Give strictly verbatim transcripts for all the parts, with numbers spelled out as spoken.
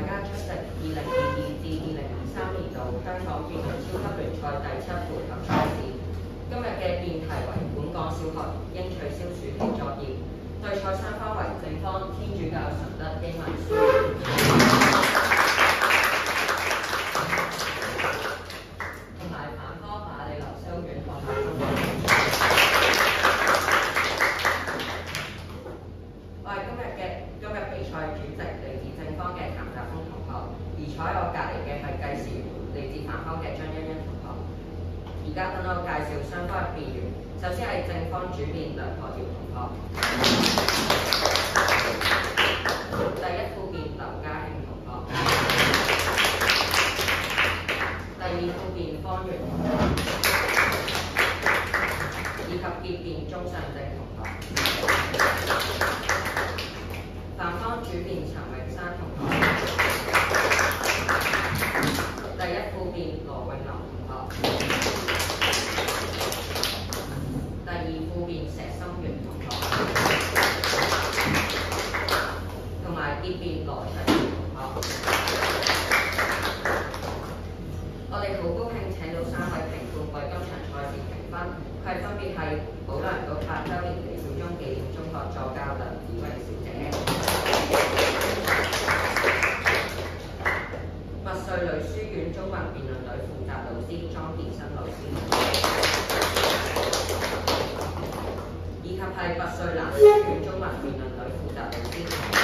家出席二零二二至二零二三年度香港辯論超級聯賽第七回合賽事。今日嘅辯題為本港小學應取消暑期作業。對賽雙方為正方天主教純德英文書院，同埋反方瑪利諾修院學校中學。我係今日嘅今日比賽主席，嚟自正方嘅譚澤峰同學，而坐喺我隔離嘅係計時嚟自反方嘅張欣欣同學。而家等我介紹雙方嘅辯員，首先係正方主辯梁學堯同學，第一副辯劉家慶同學，第二副辯方源同學，以及結辯鐘尚正同學。反方主辯陳永山同學，第一副辯羅永林同學，第二副辯石心源同學，同埋結辯羅卓賢同學。我哋好高興請到三位評判為今場賽事評分，佢係分別係保良局八週年李小忠紀念中學助教梁子穎小姐。麥穗女書院中文辯論隊負責老師莊健新老師，以及係麥穗男書院中文辯論隊負責老師。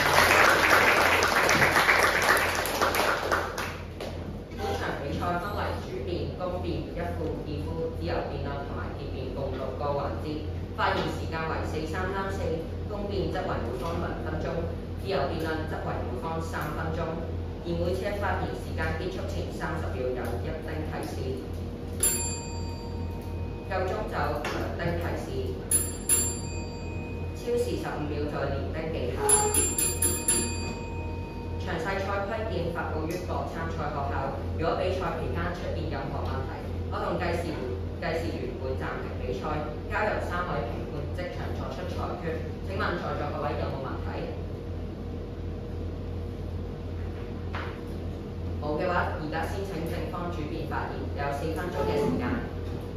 本場比賽分為主辯、公辯、一副、二副、自由辯論同埋結辯共六個環節，發言時間為四三三四，公辯則為每方兩分鐘，自由辯論則為每方三分鐘。而每次嘅發言時間結束前三十秒有一丁提示，夠鐘就兩丁提示，超時十五秒再連丁記下。詳細賽規件發布於各參賽學校。如果比賽期間出現任何問題，我同計時計時員會暫停比賽，交由三位評判即場作出裁決。請問在座各位有冇問題？冇嘅話，而家先請正方主辯發言，有四分鐘嘅時間。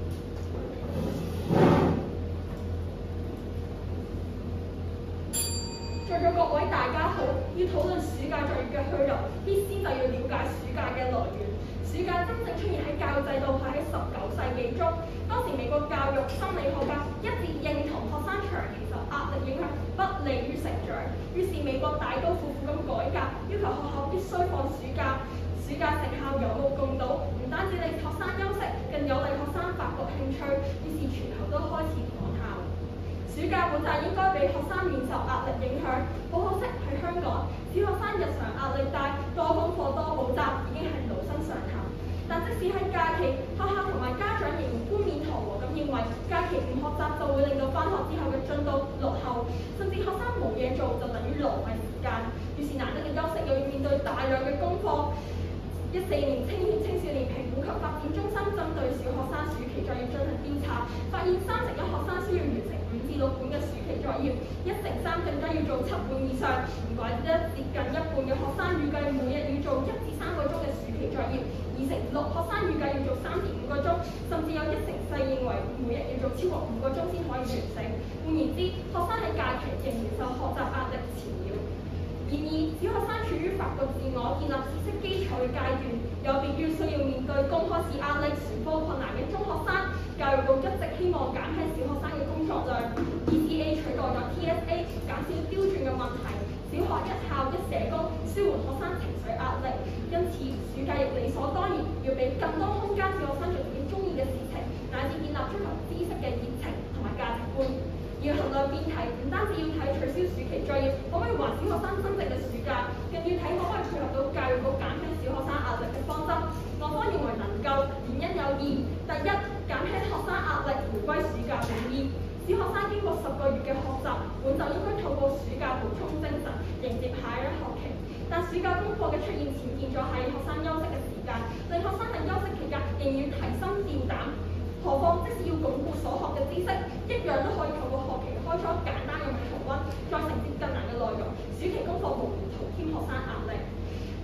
在座各位大家好，要討論暑假作業嘅去留，必先就要了解暑假嘅來源。暑假真正出現喺教育制度係喺十九世紀中，當時美國教育心理學家一致認同學生長期受壓力影響不利於成長，於是美國大刀闊斧咁改革，要求學校必須放暑假。暑假成效有目共睹，唔單止令學生休息，更有令學生發掘興趣，於是全球都開始返校。暑假本就應該俾學生免受壓力影響，好可惜喺香港，小學生日常壓力大，多功課多補習已經係老生常談。但即使喺假期，學校同埋家長仍然冠冕堂皇咁認為假期唔學習就會令到返學之後嘅進度落後，甚至學生冇嘢做就等於浪費時間。於是難得嘅休息又要面對大量嘅功課。一四年青年青少年評估及發展中心針對小學生暑期作業進行調查，發現三成一學生需要完成五至六本嘅暑期作業，一成三更加要做七本以上。唔怪之得接近一半嘅學生預計每日要做一至三個鐘嘅暑期作業，二成六學生預計要做三至五個鐘，甚至有一成四認為每日要做超過五個鐘先可以完成。換言之，學生喺假期仍然受學習壓力纏繞。然而，小學生處於發掘自我、建立知識基礎嘅階段，有別於需要面對公開試壓力、選科困難嘅中學生。教育局一直希望減輕小學生嘅工作量 ，E C A 取代咗 T S A， 減少刁鑽嘅問題。小學一校一社工，舒緩學生情緒壓力。因此，暑假亦理所當然要俾更多空間小學生做自己中意嘅事情，乃至建立追求知識嘅熱情同埋價值觀。要衡量辯題，唔單止要睇取消暑期作業可唔可以還小學生真正嘅暑假，更要睇可唔可以配合到教育局減輕小學生壓力嘅方針。我方認為能夠，原因有二：第一，減輕學生壓力，回歸暑假本意。小學生經過十個月嘅學習，本就應該透過暑假補充精神，迎接下一學期。但暑假功課嘅出現，潛見咗係學生休息嘅時間，令學生喺休息期間仍要提心吊膽。何況即使要鞏固所學嘅知識，一樣都可以透過學期開初簡單咁重溫，再承接更難嘅內容。暑期功課無疑徒添學生壓力。第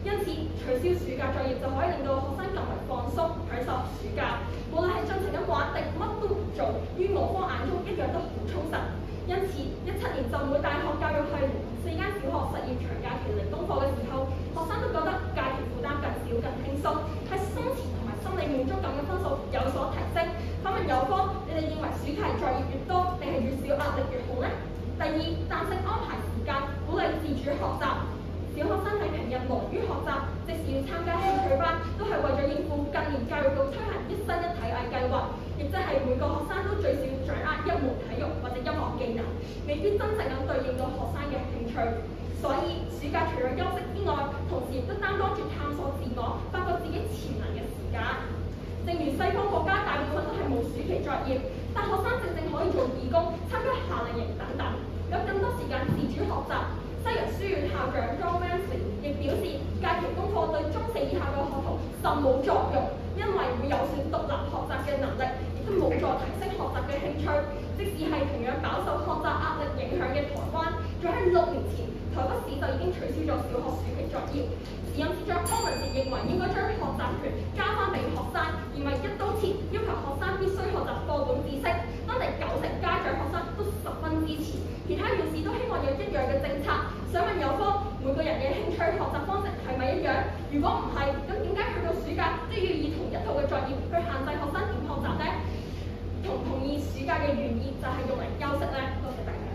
因此取消暑假作業就可以令到學生更為放鬆，享受暑假。無論係盡情咁玩定乜都唔做，於我方眼中一樣都好充實。因此，一七年浸會大學教育系連同四間小學實驗長假期零功課嘅時候，學生都覺得假期負擔更少、更輕鬆，喺心情同埋心理滿足感嘅分數有所提升。反問有方，你哋認為暑期作業越多，定係越少壓力越好呢？第二，彈性安排時間，鼓勵自主學習。小學生喺平日忙於學習，即使要參加興趣班，都係為咗應付近年教育部推行一生一體藝計劃，亦即係每個學生都最少掌握一門體育或者音樂技能，未必真正咁對應到學生嘅興趣。所以暑假除咗休息之外，同時亦都擔當住探索自我、發掘自己潛能嘅時間。正如西方國家大部分都係冇暑期作業，但學生正正可以做義工、參加夏令營等等，有更多時間自主學習。西洋書院校長 John Wesley 亦表示，假期功課對中四以下嘅學童甚冇作用，因為會有損獨立學習嘅能力，亦都無助提升學習嘅興趣。即使係同樣飽受學習壓力影響嘅台灣，早喺六年前，台北市就已經取消咗小學暑期作業。時任市長柯文哲認為應該將學習權交翻俾學生，而唔係一刀切要求學生必須學習課本知識。當地九成家長學生都十分支持，其他縣市都希望有一樣嘅政策。想問有方，每個人嘅興趣學習方式係咪一樣？如果唔係，咁點解去到暑假都要以同一套嘅作業去限制學生點學習呢？同唔同意暑假嘅原意就係用嚟休息呢？多謝大家。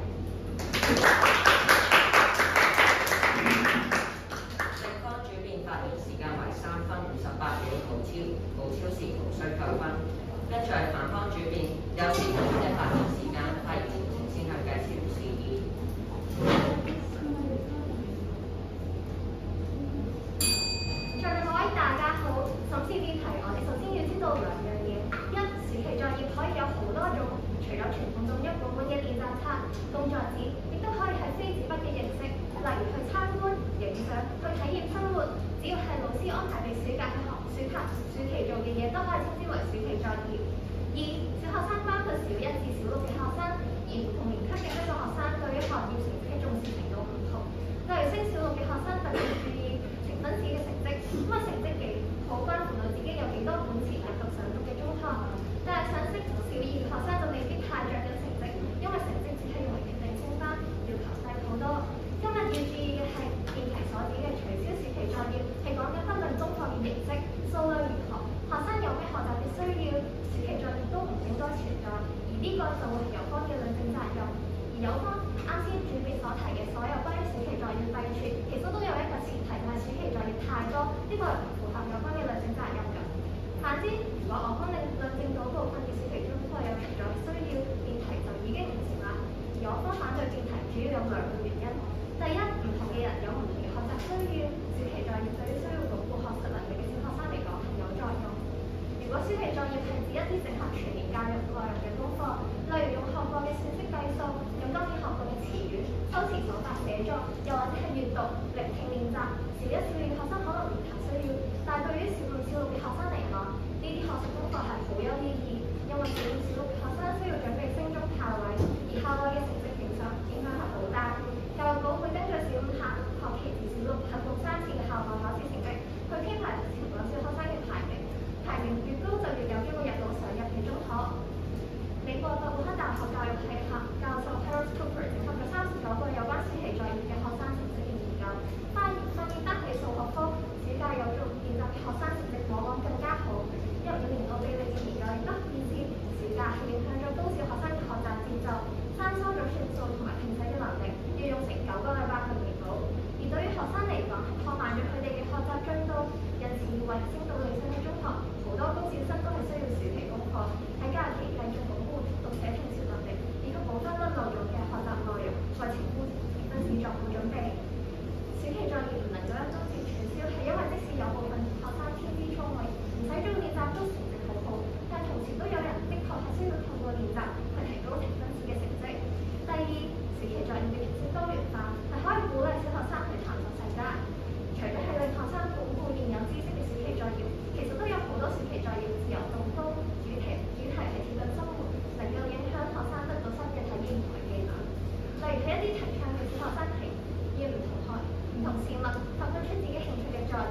正方主辯發言時間為三分五十八秒，無超無超時無需扣分。跟住係反方主辯，有時間嘅發言時間，發言前先向介紹事宜。 在座各位大家好，審視辯題，我哋首先要知道兩樣嘢：一，暑期作業可以有好多種，除咗傳統中一本本嘅練習冊、工作紙，亦都可以係非紙筆嘅形式，例如去參觀、影相、去體驗生活。只要係老師安排俾暑假去學暑期暑期做嘅嘢，都可以稱之為暑期作業。二，小學生包括小一至小六嘅學生，而唔同年級嘅一個學生對於學業成績嘅重視程度唔同。例如升小六嘅學生特別注意呈分試嘅成績，咁啊成績幾好關乎到自己有幾多本事係讀上讀嘅中學。但係想升小二嘅學生就未必太着緊成績，因為成績只係用嚟決定升班，要求細好多。今日要注意嘅係辯題所指嘅取消暑期作業，係講緊不論功課嘅形式、數量如何，學生有咩學習嘅需要，暑期作業都唔應該存在，而呢個就會係有方嘅論證責任。而有方啱先主辯所提嘅所有關於暑期作業廢除，其實都有一個前提，就係暑期作業太多，呢個係唔符合有關嘅論證責任㗎。反之，如果我方令論證到部分嘅暑期功課有存在需要，辯題就已經唔成立。而我方反對辯題主要有兩個原因。第一，唔同嘅人有唔同嘅學習需要，暑期作業對於需要鞏固學習能力嘅小學生嚟講係有作用。如果暑期作業係指一啲整合全年教育內容嘅功課，例如用學過嘅算式計數，用當年學過嘅詞語、修辭手法寫作，又或者係閱讀、聆聽練習，小一、小二學生可能唔太需要，但係對於小五、小六嘅學生嚟講，呢啲學習功課係好有意義，因為小五、小六嘅學生需要準備升中校位，而校位嘅成績影響影響係好大。教育局會根據小五下學期至小六合共三次嘅校內考試成績，去編排同前兩小學生嘅排名，排名越高就越有機會入到上入嘅中學。美國伯克大學教育系教教授 Harold Cooper 整合咗三十九個有關暑期作業嘅學生成績嘅研究，發現發現單係數學科暑假有做練習嘅學生成績往往更加好。一五年奧地利嘅研究亦都顯示暑假係影響咗中小學生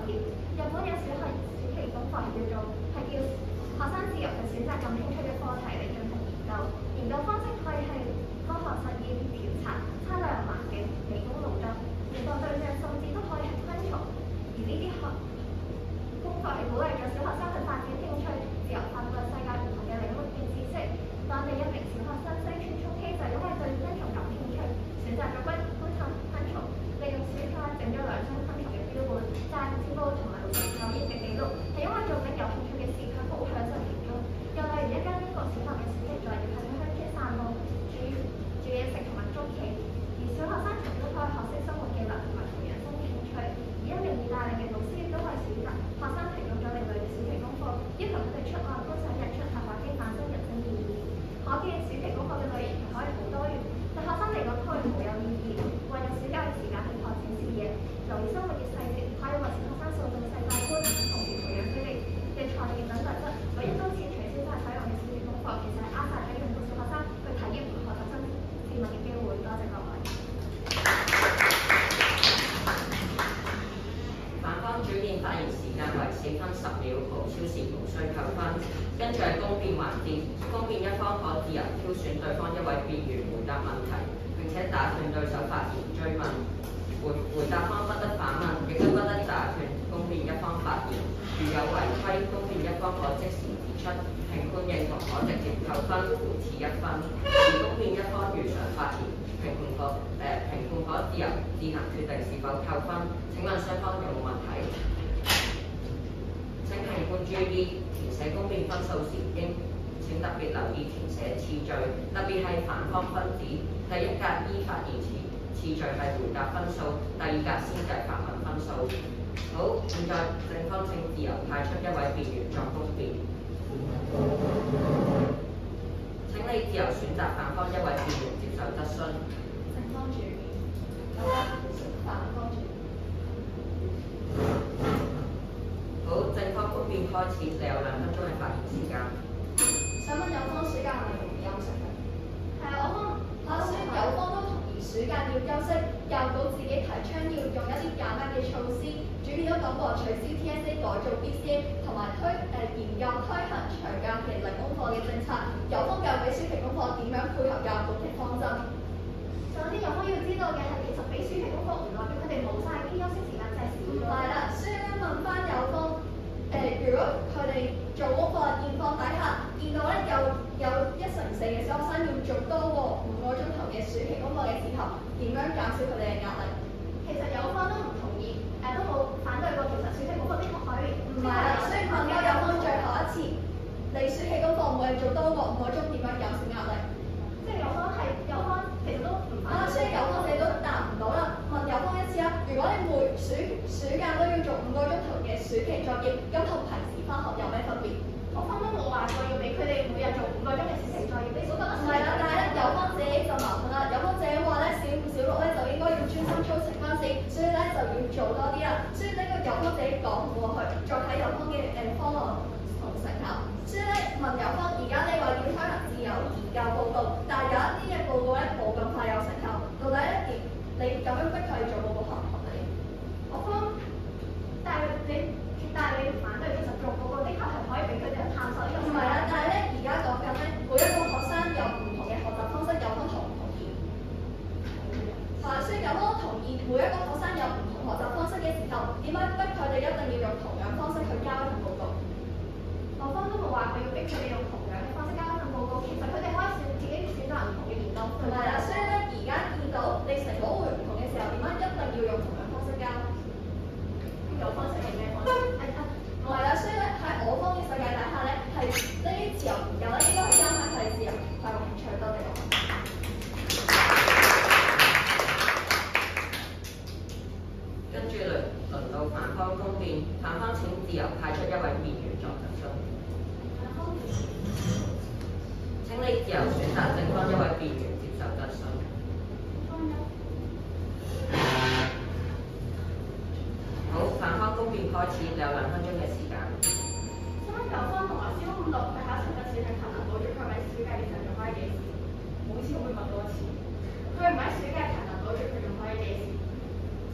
業。日本有小學暑期功課叫做係叫學生自由去選擇感興趣嘅課題嚟進行研究。研究方式可以係科學實驗、調查、測量環境、理工勞作。研究對象甚至都可以係昆蟲。而呢啲學功課係鼓勵咗小學生去發展興趣，自由發掘世界唔同嘅領域嘅知識。當地一名小學生西村聰希就因為對昆蟲感興趣，選擇咗觀觀察昆蟲，利用暑假整咗兩張昆蟲嘅標本、債字簿同埋六十九頁嘅記錄，係因為做緊有興趣嘅事，佢好享受其中。又例如一間英國小學嘅暑期作業係去鄉村散步、煮煮嘢食同埋捉棋，而小學生從中可以學識生活技能同埋培養新嘅興趣。而一名意大利嘅老師亦都為暑假學生提供咗另類嘅暑期功課，要求佢哋出外觀賞日出、畫畫機、反身人生意義。可見暑期功課嘅類型係可以好多元，對學生嚟講都係好有意義。運用暑假嘅時間去拓展視野，留意生活嘅細節，可以為小學生塑造世界觀，同時培養佢哋嘅創意等特質。為一刀切取消晒所有嘅暑期功課，其實係扼殺咗令到小學生去體驗同學習新事物嘅機會。多謝各位。 反方主辯發言時間為四分十秒，無超時無需扣分。跟住係公辯環節，公辯一方可自由挑選對方一位辯員回答問題，並且打斷對手發言追問。回回答方不得反問，亦都不得打斷公辯一方發言。如有違規，公辯一方可即時指出，評判認同可直接扣分，互賜一分。而公辯一方如常發言，評判可誒評判可自由自行決定是否扣分。請問雙方有冇問題？請評判注意填寫公辯分數時應請特別留意填寫次序，特別係反方分子。第一格依發言次次序係回答分數，第二格先計發問分數。好，現在正方請自由派出一位辯員作公辯。請你自由選擇反方一位辯員接受質詢。 正方主辯，反方主辯。 好，正方公辯開始，你有兩分鐘嘅發言時間。 想問有方暑假係咪容易休息嘅？係啊，我方我雖然有方都同意暑假要休息，教育局自己提倡要用一啲減壓嘅措施，主辯都講過取消 T S A 改做 B C A 同埋推誒、呃、研究推行長假期零功課嘅政策。有方教育俾暑期功課點樣配合教育局嘅方針？ 首先有方要知道嘅係，其實俾暑期功課唔代表佢哋冇晒啲休息時間，就係少咗。 係啦，所以咧問翻有方誒、呃，如果佢哋做功課現況底下，見到咧有有一成四嘅小學生要做多過五個鐘頭嘅暑期功課嘅時候，點樣減少佢哋嘅壓力？ 其實有方都唔同意，誒、都冇反對過。其實暑期功課的確可以唔係啦，所以問咗有方最後一次，你暑期功課每日做多過五個鐘，點樣減少壓力？ 即係有方係有方，其實都唔反對。 啊，所以有方你都答唔到啦。問有方一次啊，如果你每暑暑假都要做五個鐘頭嘅暑期作業，咁同平時翻學有咩分別？ 我方都冇話過要俾佢哋每日做五個鐘嘅暑期作業，你都覺得唔係啦，但係咧有方自己就矛盾啦。有方自己話咧，小五小六咧就應該要專心操乘翻試，所以咧就要做多啲啦。所以呢個有方自己講唔過去，再睇有方嘅誒方案同成效。所以咧問有方，而家你話要推行自由研究報告，但係有一啲嘅報告咧冇咁快有成效，到底咧點？你咁樣逼佢哋做報告合唔合理？ 我方，但係你但係你反對，其實做報告的確係可以俾佢哋去探索呢個。 唔係啦，但係咧而家講緊咧，每一個學生有唔同嘅學習方式，有方同唔同意？係啊，所以有方同意每一個學生有唔同學習方式嘅時候，點解逼佢哋一定要用同樣方式去交一份報告？ 我方都冇話佢要逼佢哋用同樣嘅方式交一份報告，其實佢哋可以選自己選擇唔同嘅研究。 係啦，所以咧而家見到你成果會唔同嘅時候，點解一定要用同樣方式交？ 有方式係咩方式？係啊， 唔係啦，所以咧喺我方嘅世界底下咧，係呢啲自由研究咧，應該係交翻佢哋自由發掘興趣多啲咯。 跟住輪輪到反方公辯，反方請自由派出一位辯員作質詢。請你自由選擇正方一位辯員接受質詢。好，反方公辯開始，你有兩分鐘嘅時間。 請問有方同埋小五六佢考成績試係勤能補拙，佢係咪暑假嘅時候仲可以幾時？每次會問多一次。佢唔喺暑假勤能補拙，佢仲可以幾時？請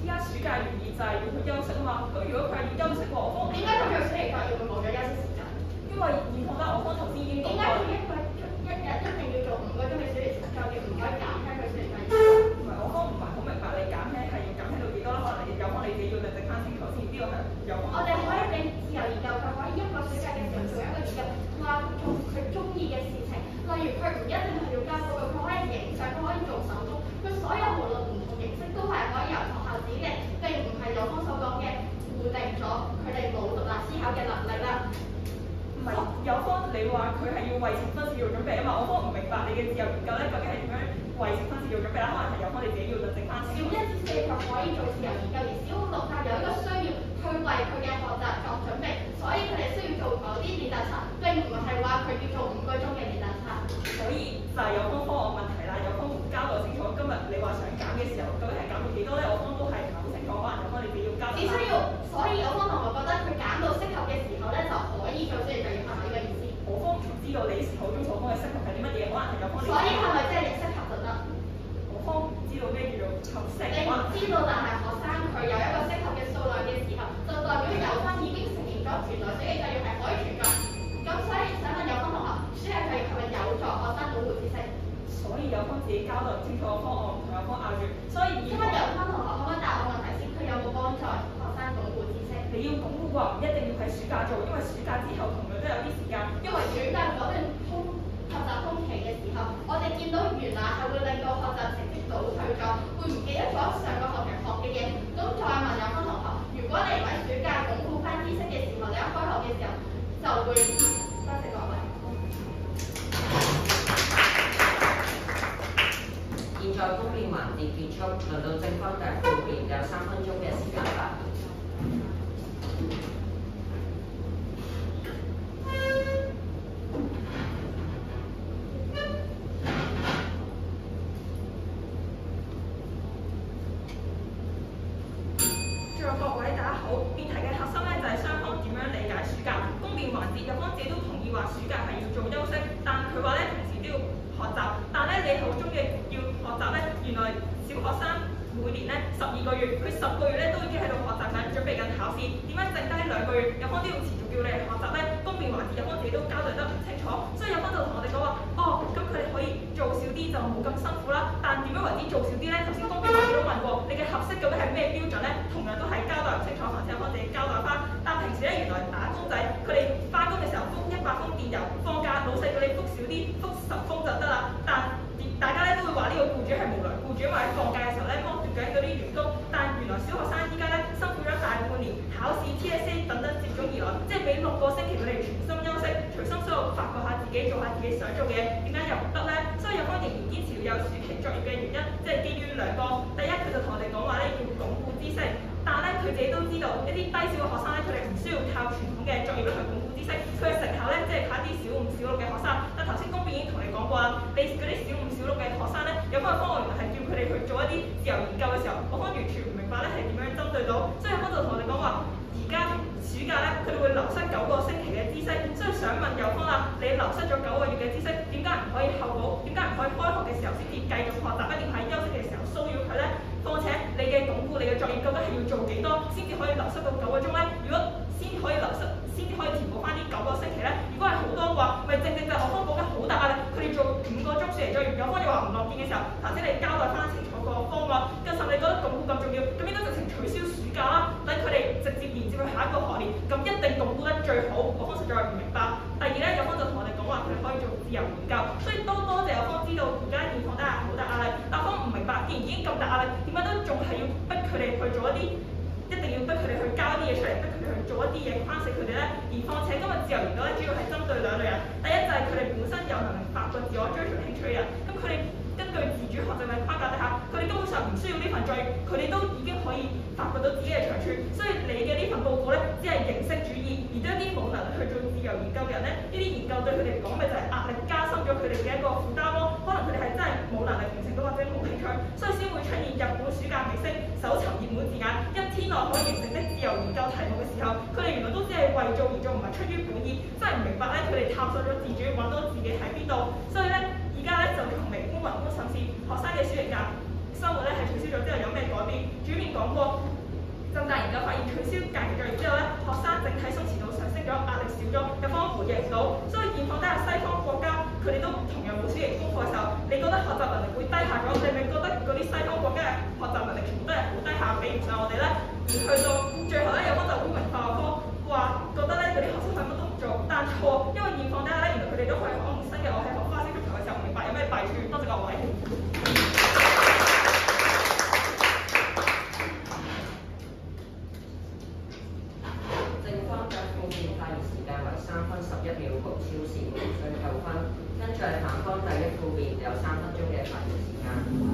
依家暑假原意就係要去休息啊嘛。咁如果佢係要休息喎，我方點解佢做暑期作業會冇咗休息時間？ 因為兒童得我方頭先已經講點解過。 佢一個一日一定要做五個鐘嘅暑期作業，唔可以減輕佢暑期作業？ 唔係，我方唔係好明白你減輕係要減輕到幾多啦？可能你有方你自己要定定翻清楚先，呢個係有方。 我哋可以俾自由研究，佢可以一個暑假嘅時候做一個研究，話做佢中意嘅事情。例如佢唔一定係要交報告，佢可以影相，佢可以做手工，佢所有無論唔同形式都係可以由學校指定，並唔係有方所講嘅固定咗佢哋冇獨立思考嘅能力啦。 唔係，有方你話佢係要為呈分試做準備啊嘛，我方唔明白你嘅自由研究咧究竟係點樣為呈分試做準備啦？可能係有方你自己要論證翻先。 小一至四就可以做自由研究，而小五六就有一個需要去為佢嘅學習作準備，所以佢哋需要做某啲練習冊，並唔係話佢要做五個鐘嘅練習冊。 所以就係有方方案問題啦，有方唔交代清楚。今日你話想減嘅時候，究竟係減到幾多咧？我方都係唔係好清楚，可能有方你自己要交代。 只需要，所以有方同學覺得佢減到適合嘅時候咧，就可以做暑期作業，係咪呢個意思？ 我方唔知道你口中所講嘅適合係啲乜嘢，可能係有方你。 所以係咪即係適合就得？ 我方唔知道咩叫做合適。 你唔知道，但係學生佢有一個適合嘅數量嘅時候，就代表有方已經承認咗存在暑期作業係可以存在。咁所以想問有方同學，暑期作業係咪有助學生鞏固知識？ 所以有方自己交代唔清楚個方案，同有方拗住。所以請問有方同學可唔可以答我問題先？佢有冇幫助學生鞏固知識？ 你要鞏固嘅話，唔一定要喺暑假做，因為暑假之後同樣都有啲時間。 因為暑假嗰段通學習通期嘅時候，我哋見到原來係會令到學習成績倒退咗，會唔記得咗上個學期學嘅嘢。咁再問有方同學，如果你唔喺暑假鞏固翻知識嘅時候，你一開學嘅時候就會多謝各位。 現在公辯環節結束，輪到正方嘅副辯有三分鐘嘅時間發言。 在座各位大家好，辯題嘅核心咧就係雙方點樣理解暑假。公辯環節，有方自己都同意話暑假係要做休息，但佢話咧平時都要學習。但咧你口中嘅要學習咧，原來小學生每年咧十二個月，佢十個月咧都已經喺度學習緊，準備緊考試。點解剩低兩個月，有方都要持續叫你學習咧？公辯環節，有方自己都交代得唔清楚，所以有方就同我哋講話，哦，咁佢哋可以做少啲就冇咁辛苦啦。但點樣為之做少啲咧？頭先公辯環節都問過，你嘅合適究竟係咩標準咧？同樣都係交代唔清楚，或者有方自己交代翻。但平時咧原來打工仔佢哋翻工嘅時候覆一百封電郵，放假老細叫你覆少啲，覆十封就得啦。但大家咧都會話呢個僱主係無良僱主，因為喺放假嘅時候咧剝奪緊嗰啲員工。但原來小學生依家咧辛苦咗大半年，考試 T S A 等等接踵而來，即係俾六個星期佢哋全心休息，隨心所欲發掘下自己，做下自己想做嘅嘢，點解又唔得咧？所以有方仍然堅持有暑期作業嘅原因，即係基於兩個。第一，佢就同我哋講話咧要鞏固知識，但咧佢自己都知道一啲低小嘅學生咧，佢哋唔需要靠傳統嘅作業咧去鞏固知識，佢嘅成效咧即係靠啲小五、小六嘅學生。但頭先公辯已經同你講過啦，你嗰啲小五、小六嘅學生咧，有方嘅方案原來係叫佢哋去做一啲自由研究嘅時候，我方完全唔明白咧係點樣針對到，所以有方就同我哋講話，而家暑假咧佢哋會流失九個星期嘅知識，所以想問有方啦，你流失咗九個月嘅知識，點解唔可以後補？點解唔可以開學嘅時候先至繼續學習？一定喺休息嘅時候騷擾佢咧？況且你嘅鞏固你嘅作業究竟係要做幾多先至可以流失到九個鐘咧？如果先可以流失，先至可以填補翻呢九個星期咧？如果係好多嘅話，咪正正就係學方講緊好大壓力，佢哋做五個鐘暑期作業，有方又話唔樂見嘅時候，頭先你交代翻清楚個方案，跟住你覺得鞏固咁重要，咁應該直情取消暑假啦，等佢哋直接連接去下一個學年，咁一定鞏固得最好。我方實在係唔明白。第二咧，有方就同我哋講話，佢哋可以做自由研究，所以都多謝有方知道而家現況底下好大壓力，但方唔明白，既然已經咁大壓力，點解都仲係要逼佢哋去做一啲？一定要逼佢哋去交啲嘢出嚟，逼佢哋去做一啲嘢，框死佢哋咧。而況且今日自由研究咧，主要係針對兩類人。第一就係佢哋本身有能力發掘自我追隨興趣嘅人，咁佢哋根據自主學習嘅框架底下，佢哋根本上唔需要呢份作業，佢哋都已經可以發掘到自己嘅長處。所以你嘅呢份報告咧，只係形式主義，而對一啲冇能力去做自由研究嘅人咧，呢啲研究對佢哋嚟講咪就係壓力加深咗佢哋嘅一個負擔咯。可能佢哋係真係冇能力完成到或者冇興趣，所以先會出現日本暑假明星搜尋熱門字眼，一天內可以完成的自由研究題目嘅時候，佢哋原來都只係為做而做，唔係出於本意，真係唔明白咧。佢哋探索咗自主，揾到自己喺邊度，所以咧而家咧就同微觀宏觀審視學生嘅暑期假生活咧係取消咗之後有咩改變？ 主面講過，浸大研究發現取消假期作業之後咧，學生整體鬆弛度上升咗，壓力少咗，有方回應唔到。所以現況底下西方國家佢哋都同樣冇暑期功課嘅時候，你覺得學習能力會低下咗？你咪覺得嗰啲西方國家嘅學習能力全部都係好低下，比唔上我哋咧？而去到最後咧，有溫就會文化學科話覺得咧嗰啲學生係乜都唔做，但錯，因為現況底下咧，原來佢哋都可以學唔新嘅樂器，學花式足球嘅時候唔明白有咩弊處。多謝各位。 正方嘅負面發言時間為三分十一秒，無超時無需扣分。跟住係反方第一負面有三分鐘嘅發言時間。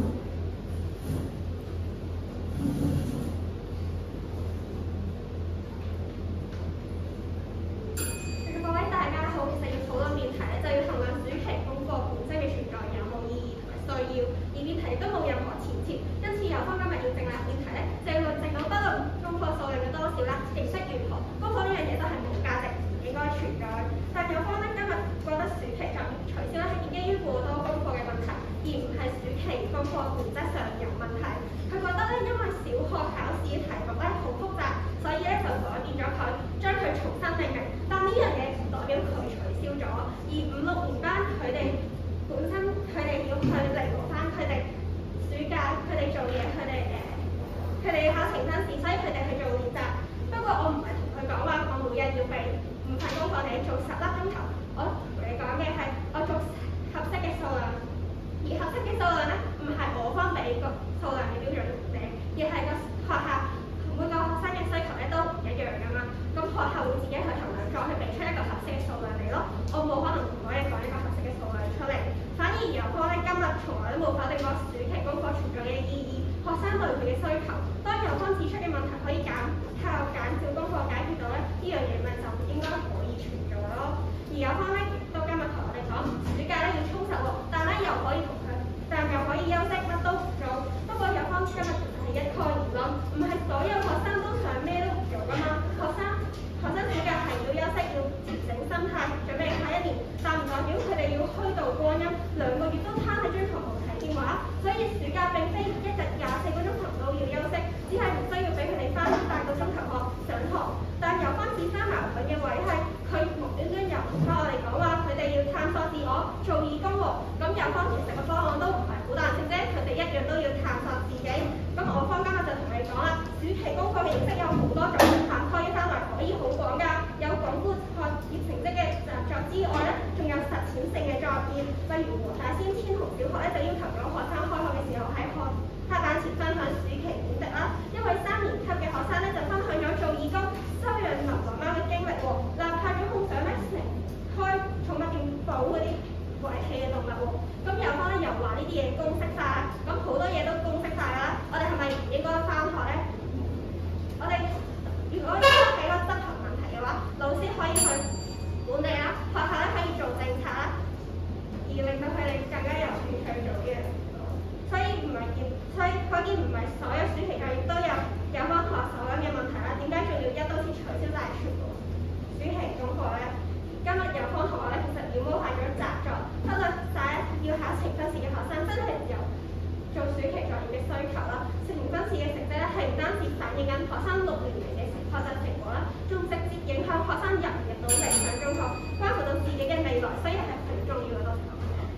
各位大家好，其實要討論辯題咧，就要衡量暑期功課本身嘅存在有冇意義同埋需要，而辯題亦都冇任何前設，因此由方今日要正立辯題咧，就要論證到不論功課數量嘅多少啦，形式如何，功課呢樣嘢都係冇價值，唔應該存在。但有方咧今日覺得暑期作業取消咧係建基於過多功課嘅問題，而唔係暑期功課本質上有問題。佢覺得咧，因為小學考試嘅題目咧好複雜，所以咧就改變咗佢，將佢重新命名。但呢樣嘢唔代表佢取消咗，而五六年班佢哋本身佢哋要去彌補翻佢哋暑假佢哋做嘢，佢哋誒佢哋要考評分試，所以佢哋去做練習。不過我唔係同佢講話，我每日要備五份功課，你做十粒鐘頭。我同你講嘅係我做合適嘅數量，而合適嘅數量咧唔係我方俾個數量嘅標準嚟，而係個學校每個學生嘅需求咧都唔一樣㗎嘛。咁學校會自己去衡量，再去俾出一個合適嘅數量嚟咯。我冇可能同我哋講一個合適嘅數量出嚟。反而由科咧今日從來都冇否定過暑期功課存在嘅意義，學生對佢嘅需求。當由方指出嘅問題可以減靠減少功課解決到咧，呢樣嘢咪就應該可以存在咯。而有方咧到今日同我哋講，暑假咧要充實喎，但咧又可以同佢，但又可以休息，乜都唔做。不過有方今日其實係一概而論，唔係所有學生都想咩都唔做㗎嘛。學生學生暑假係要休息，要調整心態，準備下一年，但唔代表佢哋要虛度光陰，兩個月都攤喺張床度睇電話。所以暑假並非一日廿四個鐘頭都要休息，只係唔需要俾佢哋返八個鐘頭學上堂。但有方自身矛盾嘅位係，佢無端端又唔返我哋講話，佢哋要探索自我，做義工喎。咁有方其實個方案都唔係好彈性啫，佢哋一樣都要探索自己。咁我方今日就同你講啦，暑期功課嘅形式有好多種，涵蓋嘅範圍可以好廣㗎，有鞏固學業成績嘅習作之外咧，仲有實踐性嘅作業，例如和大仙千虹小學咧就要求咗學生開學嘅時候喺學黑板前分享暑期點滴啦，一位三年級嘅學生咧就分享咗做義工收養流浪貓嘅經歷喎，立派咗空想咧成開寵物店保嗰啲遺棄嘅動物喎。咁有方咧又話呢啲嘢公式化，咁好多嘢都公式化啦，我哋係咪唔應該返學咧？我哋如果係一個執行問題嘅話，老師可以去管理啦，學校咧可以做政策啦，而令到佢哋更加有興趣做呢樣嘢。所以唔係見，所以可見唔係所有暑期作業都有有方學手咁嘅問題啦。點解仲要一刀切取消晒全部暑期功課咧？今日有方同學咧，其實妖魔化咗習作，忽略晒要考評分試嘅學生，真係有做暑期作業嘅需求啦。評分試嘅成績咧，係唔單止反映緊學生六年嚟嘅學習成果啦，仲直接影響學生入唔入到理想中學，關乎到自己嘅未來，所以係好重要嘅。多謝。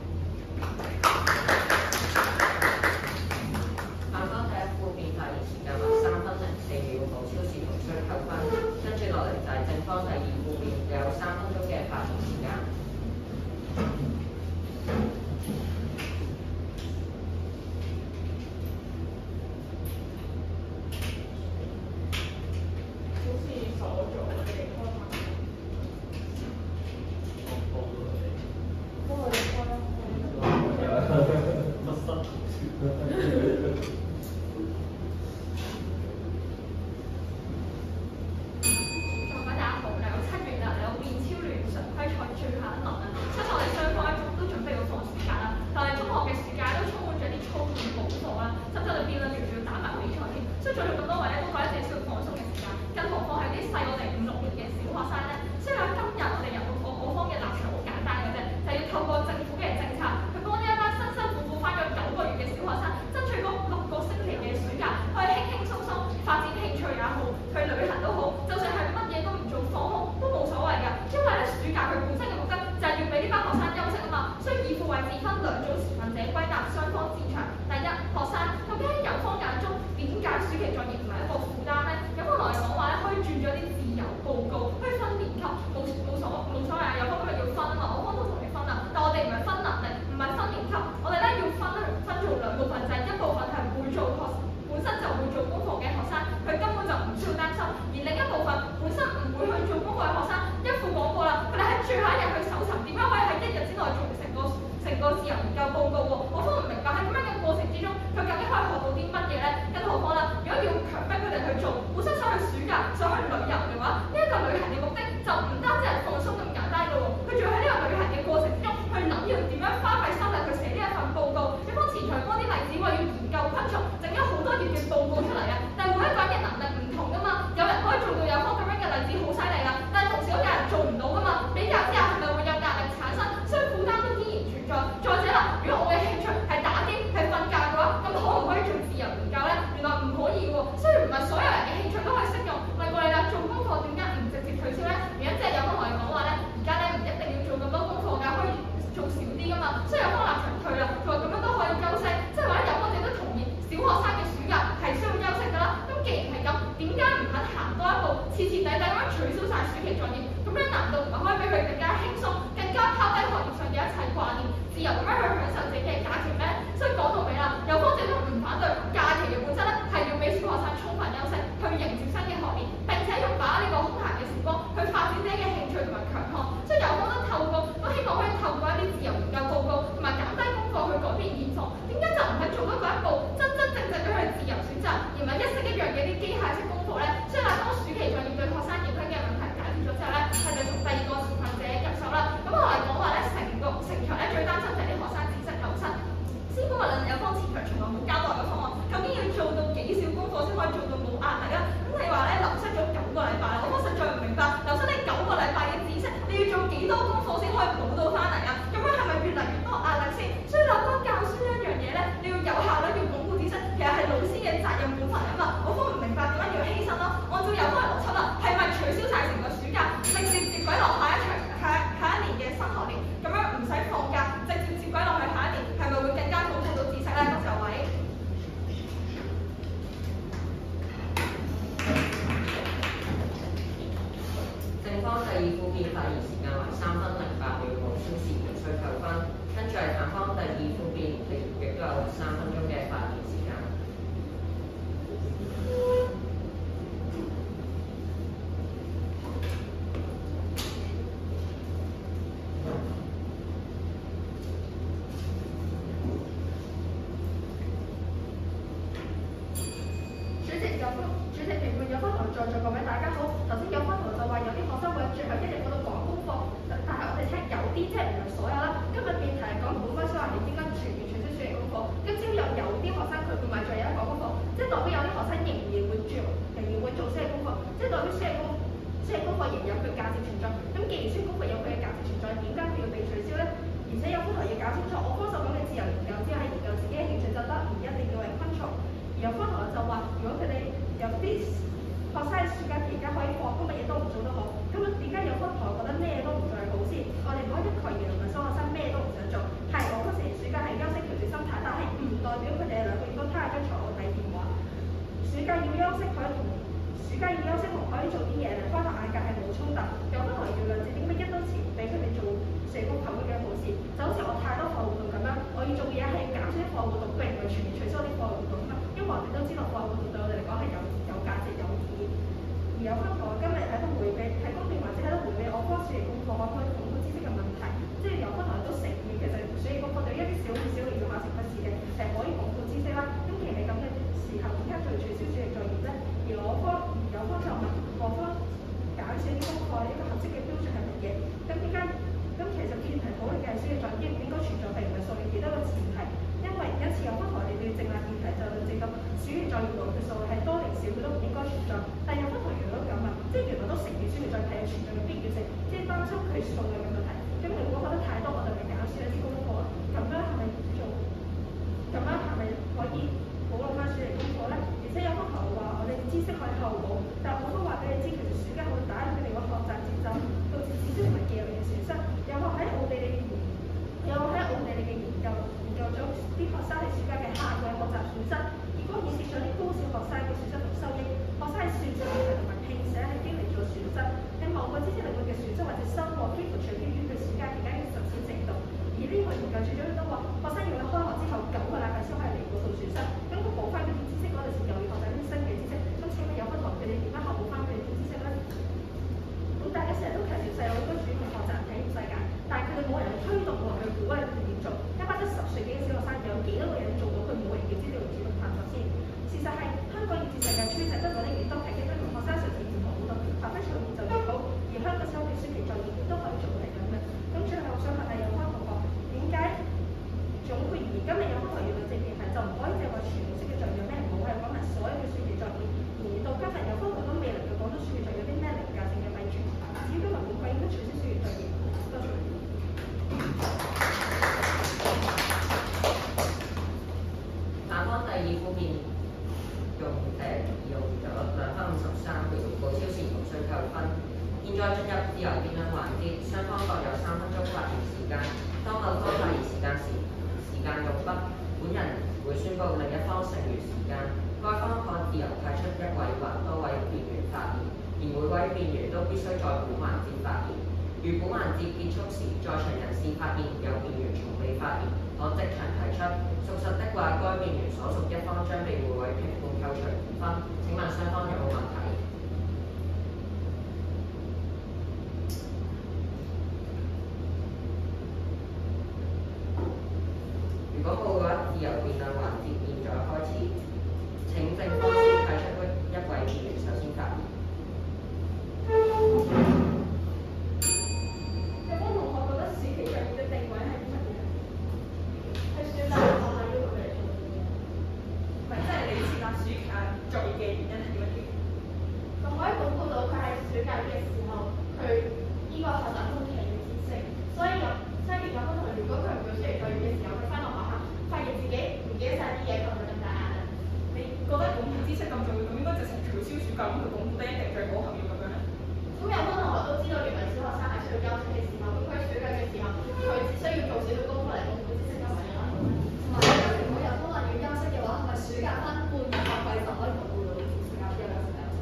反方第一負面發言時間為三分零四秒，無超時無需扣分。跟住落嚟就係正方第二負面有三分鐘嘅發言時間。 所以在座咁多位咧都覺得自己需要放鬆嘅時間，更何況係啲細我哋五六年嘅身就會做功課嘅學生，佢根本就唔需要擔心；而另一部分本身唔會去做功課嘅學生，一副講過啦，佢哋喺最後一日去搜尋，點樣可以喺一日之內做成個成個自由研究報告喎？我都唔明白喺咁樣嘅過程之中，佢究竟可以學到啲乜嘢咧？更何況啦，如果要強迫佢哋去做，本身想去暑假想去旅遊嘅話，呢一個旅行嘅目的就唔單止係放鬆咁簡單嘅喎，佢仲要喺呢個旅行嘅過程之中去諗要點樣花費心力去寫呢一份報告。一方前場幫啲例子話要研究昆蟲，整咗好多頁嘅報告出嚟啊！但係每一個人嘅能力唔同噶嘛，有人可以做到有方咁樣嘅例子好犀利啦，但係同時都有人做唔到噶嘛。比較之下係咪會有壓力產生？所以負擔都依然存在。再者啦，如果我嘅興趣係打機係瞓覺嘅話，咁可唔可以做自由研究咧？原來唔可以嘅喎。雖然唔係所有人嘅興趣都可以適用。問過你啦，做功課點解唔直接取消咧？原因即係有方同你講話咧，而家咧唔一定要做咁多功課㗎，可以做少啲㗎嘛。所以有方立場退啦，佢話咁樣都可以休息，即係話咧有方亦都同意小學生嘅暑假係需要休息㗎啦。咁既然係咁，點解唔肯行多一步，徹徹底底咁樣取消晒暑期作業？咁樣難道唔係可以俾佢更加輕鬆、更加拋低學業上嘅一切掛念，自由咁樣去享受自己嘅假期咩？所以講到尾啦，有方亦都唔反對假期嘅本質咧，係要俾小學生充分休息，去迎接新嘅學年，並且用把握呢個空閒嘅時光去發展自己嘅興趣同埋強項。所以有方都透過，都希望可以透過一啲自由研究報告同埋減低功課去改變現狀。點解就唔係做多嗰一步，真真正正咁去自由選擇，而唔係一式一樣嘅啲機械式功課咧？所以嗱，當暑期作業對學生影響嘅問題解決咗之後咧，係就從第二個持份者入手啦。咁我嚟講話咧，成個成場咧最擔心就係啲學生知識流失。先講話有方前場從來冇交代嘅方案，究竟要做到幾少功課先可以做到冇壓力啊？咁你話咧流失咗九個禮拜啦，我實在唔明白流失呢九個禮拜嘅知識，你要做幾多功課先可以補到翻嚟啊？咁樣係咪越嚟越多壓力先？所以諗翻教書呢一樣嘢咧，你要有效率，要鞏固知識，其實係老師嘅責任本分啊嘛。我都唔明白點解要犧牲咯。按照有方嘅邏輯啦，係咪取消晒成個暑假，直接接軌落下一場下下一年嘅新學年，咁樣唔使放假，直接接軌落去下一年，係咪會更加鞏固到知識咧？多謝各位。 正方第二副辯發言時間為三分零八秒，無超時無需扣分。跟住係反方第二副辯，亦都有三分鐘嘅發言時間。 主席有方，主席評判有方同在座各位大家好。頭先有方同就話有啲學生會喺最後一日嗰度講功課，但係我哋聽有啲即係唔係所有啦。今日辯題係講本該小學年應該全面取消暑期功課，今朝有有啲學生佢唔係最後一日講功課，即係代表有啲學生仍然會做，仍然會做暑期功課，即係代表暑期功暑期功課仍有佢價值存在。咁既然暑期功課有佢嘅價值存在，點解佢要被取消咧？而且有方同要搞清楚，我方所講嘅自由研究只係研究自己嘅興趣就得，唔一定要係昆蟲。而有方同學就話，如果佢哋有啲學生喺暑假期間可以放工，乜嘢都唔做得好，咁點解有方同學覺得咩都唔做係好先？我哋唔可以一概而論話小學生咩都唔想做。係我嗰時暑假係休息調節心態，但係唔代表佢哋兩個月都攤喺張牀度睇電話。暑假要休息可以同暑假要休息同可以做啲嘢嚟開拓眼界係冇衝突。有方同學要論證點解一刀切俾佢哋做社工求會嘅好事，就好似我太多課外活動咁樣，我要做嘅嘢係減少啲課外活動，並唔係全面取消啲課外活動啊嘛。因為我哋都知道課外活動對我哋嚟講係有有價值有意義。而有方同學今日喺度迴避，喺公平或者喺度迴避我科暑期功課可唔可以鞏固知識嘅問題，即係有方同學都承認其實暑期功課對一啲小五小六要考試筆試嘅係可以鞏固知識啦。咁既然係咁嘅時候，點解就要取消暑期作業咧？而我方而有方就問我方減少啲功課一個合適嘅標準係乜嘢？咁點解？咁其實議題討論嘅係暑期作業應唔應該存在，並唔係數列幾多個前提。因為有時有方同學你哋要正立議題就論證到暑期作業內嘅數係多定少，佢都唔應該存在。但有方同學如果咁問，即係原來都承認暑期作業係有存在嘅必要性，即係擔心佢數量嘅問題。咁如果覺得太多，我哋咪減少一啲功課。咁樣係咪做？咁樣係咪可以保留翻暑期功課咧？而且有方同學話我哋知識可以後補，但我都話俾你知，其實暑假會打亂佢哋個學習節奏，導致知識同埋技能嘅損失。有學喺奧地利嘅研，有學喺奧地利嘅研究，研究咗啲學生喺暑假嘅下季學習損失，結果顯示咗啲高小學生嘅損失同收益。學生喺算術問題同埋拼寫係經歷咗損失，喺某個知識領域嘅損失或者收穫，幾乎取決於佢暑假期間嘅實踐程度。而呢個研究最終都話，學生要喺開學之後九個禮拜先可以彌補到損失，咁佢補翻嗰啲知識嗰陣時又香港以至世界趨勢不穩定，亦都係激得學生嘗試自學好多，發揮創意就越好。而香港收嘅暑期作業亦都可以做嚟咁嘅。咁最後想問下有關同學，點解總括而言今日有關學業嘅正面係就唔可以淨係話全部式嘅作業有咩唔好，係講埋所有嘅暑期作業。而到今日有關學都未能夠講到暑期作業有啲咩凌駕性嘅弊處。至於今日本季應該取消暑期作業，多謝。 下方第二副面用誒用咗兩分五十三條報超時無需扣分。現在進入自由辯論環節，雙方各有三分鐘發言時間。當某方發言時間時，時間用畢，本人會宣布另一方剩餘時間。該方可自由派出一位或多位辯員發言，而每位辯員都必須在本環節發言。如本環節結束時，在場人士發現有辯員從未發言，可即場提出。屬實的話，該辯員所屬一方將被每位評判扣除五分。請問雙方有冇問題？如果冇嘅話，自由辯論環節現在開始。請正方先提出一位議員首先發言。 有冇同學覺得暑期作業嘅定位係啲乜嘢？係選擇學校要佢哋做嘅嘢。唔係，即係你設立暑期作業嘅原因係乜嘢？就可以鞏固到佢喺暑假嘅時候，佢呢個學習中期嘅知識。所以有，所以有好多同學，如果佢唔做暑期作業嘅時候，佢翻到學校，發現自己唔記得晒啲嘢，咁就更大壓力。你覺得鞏固知識咁重要，咁應該直情取消暑假，咁佢鞏固得一定最好，係咪要咁樣咧？咁有好多同學都知道，原來小學生係需要休息嘅時候，咁佢喺暑假嘅時候，佢只需要做少少功課嚟鞏固知識就係啦。同埋有時每日都話要休息嘅話，係咪暑假分半日學費就可以鞏固到知識啊？之後有時間休息。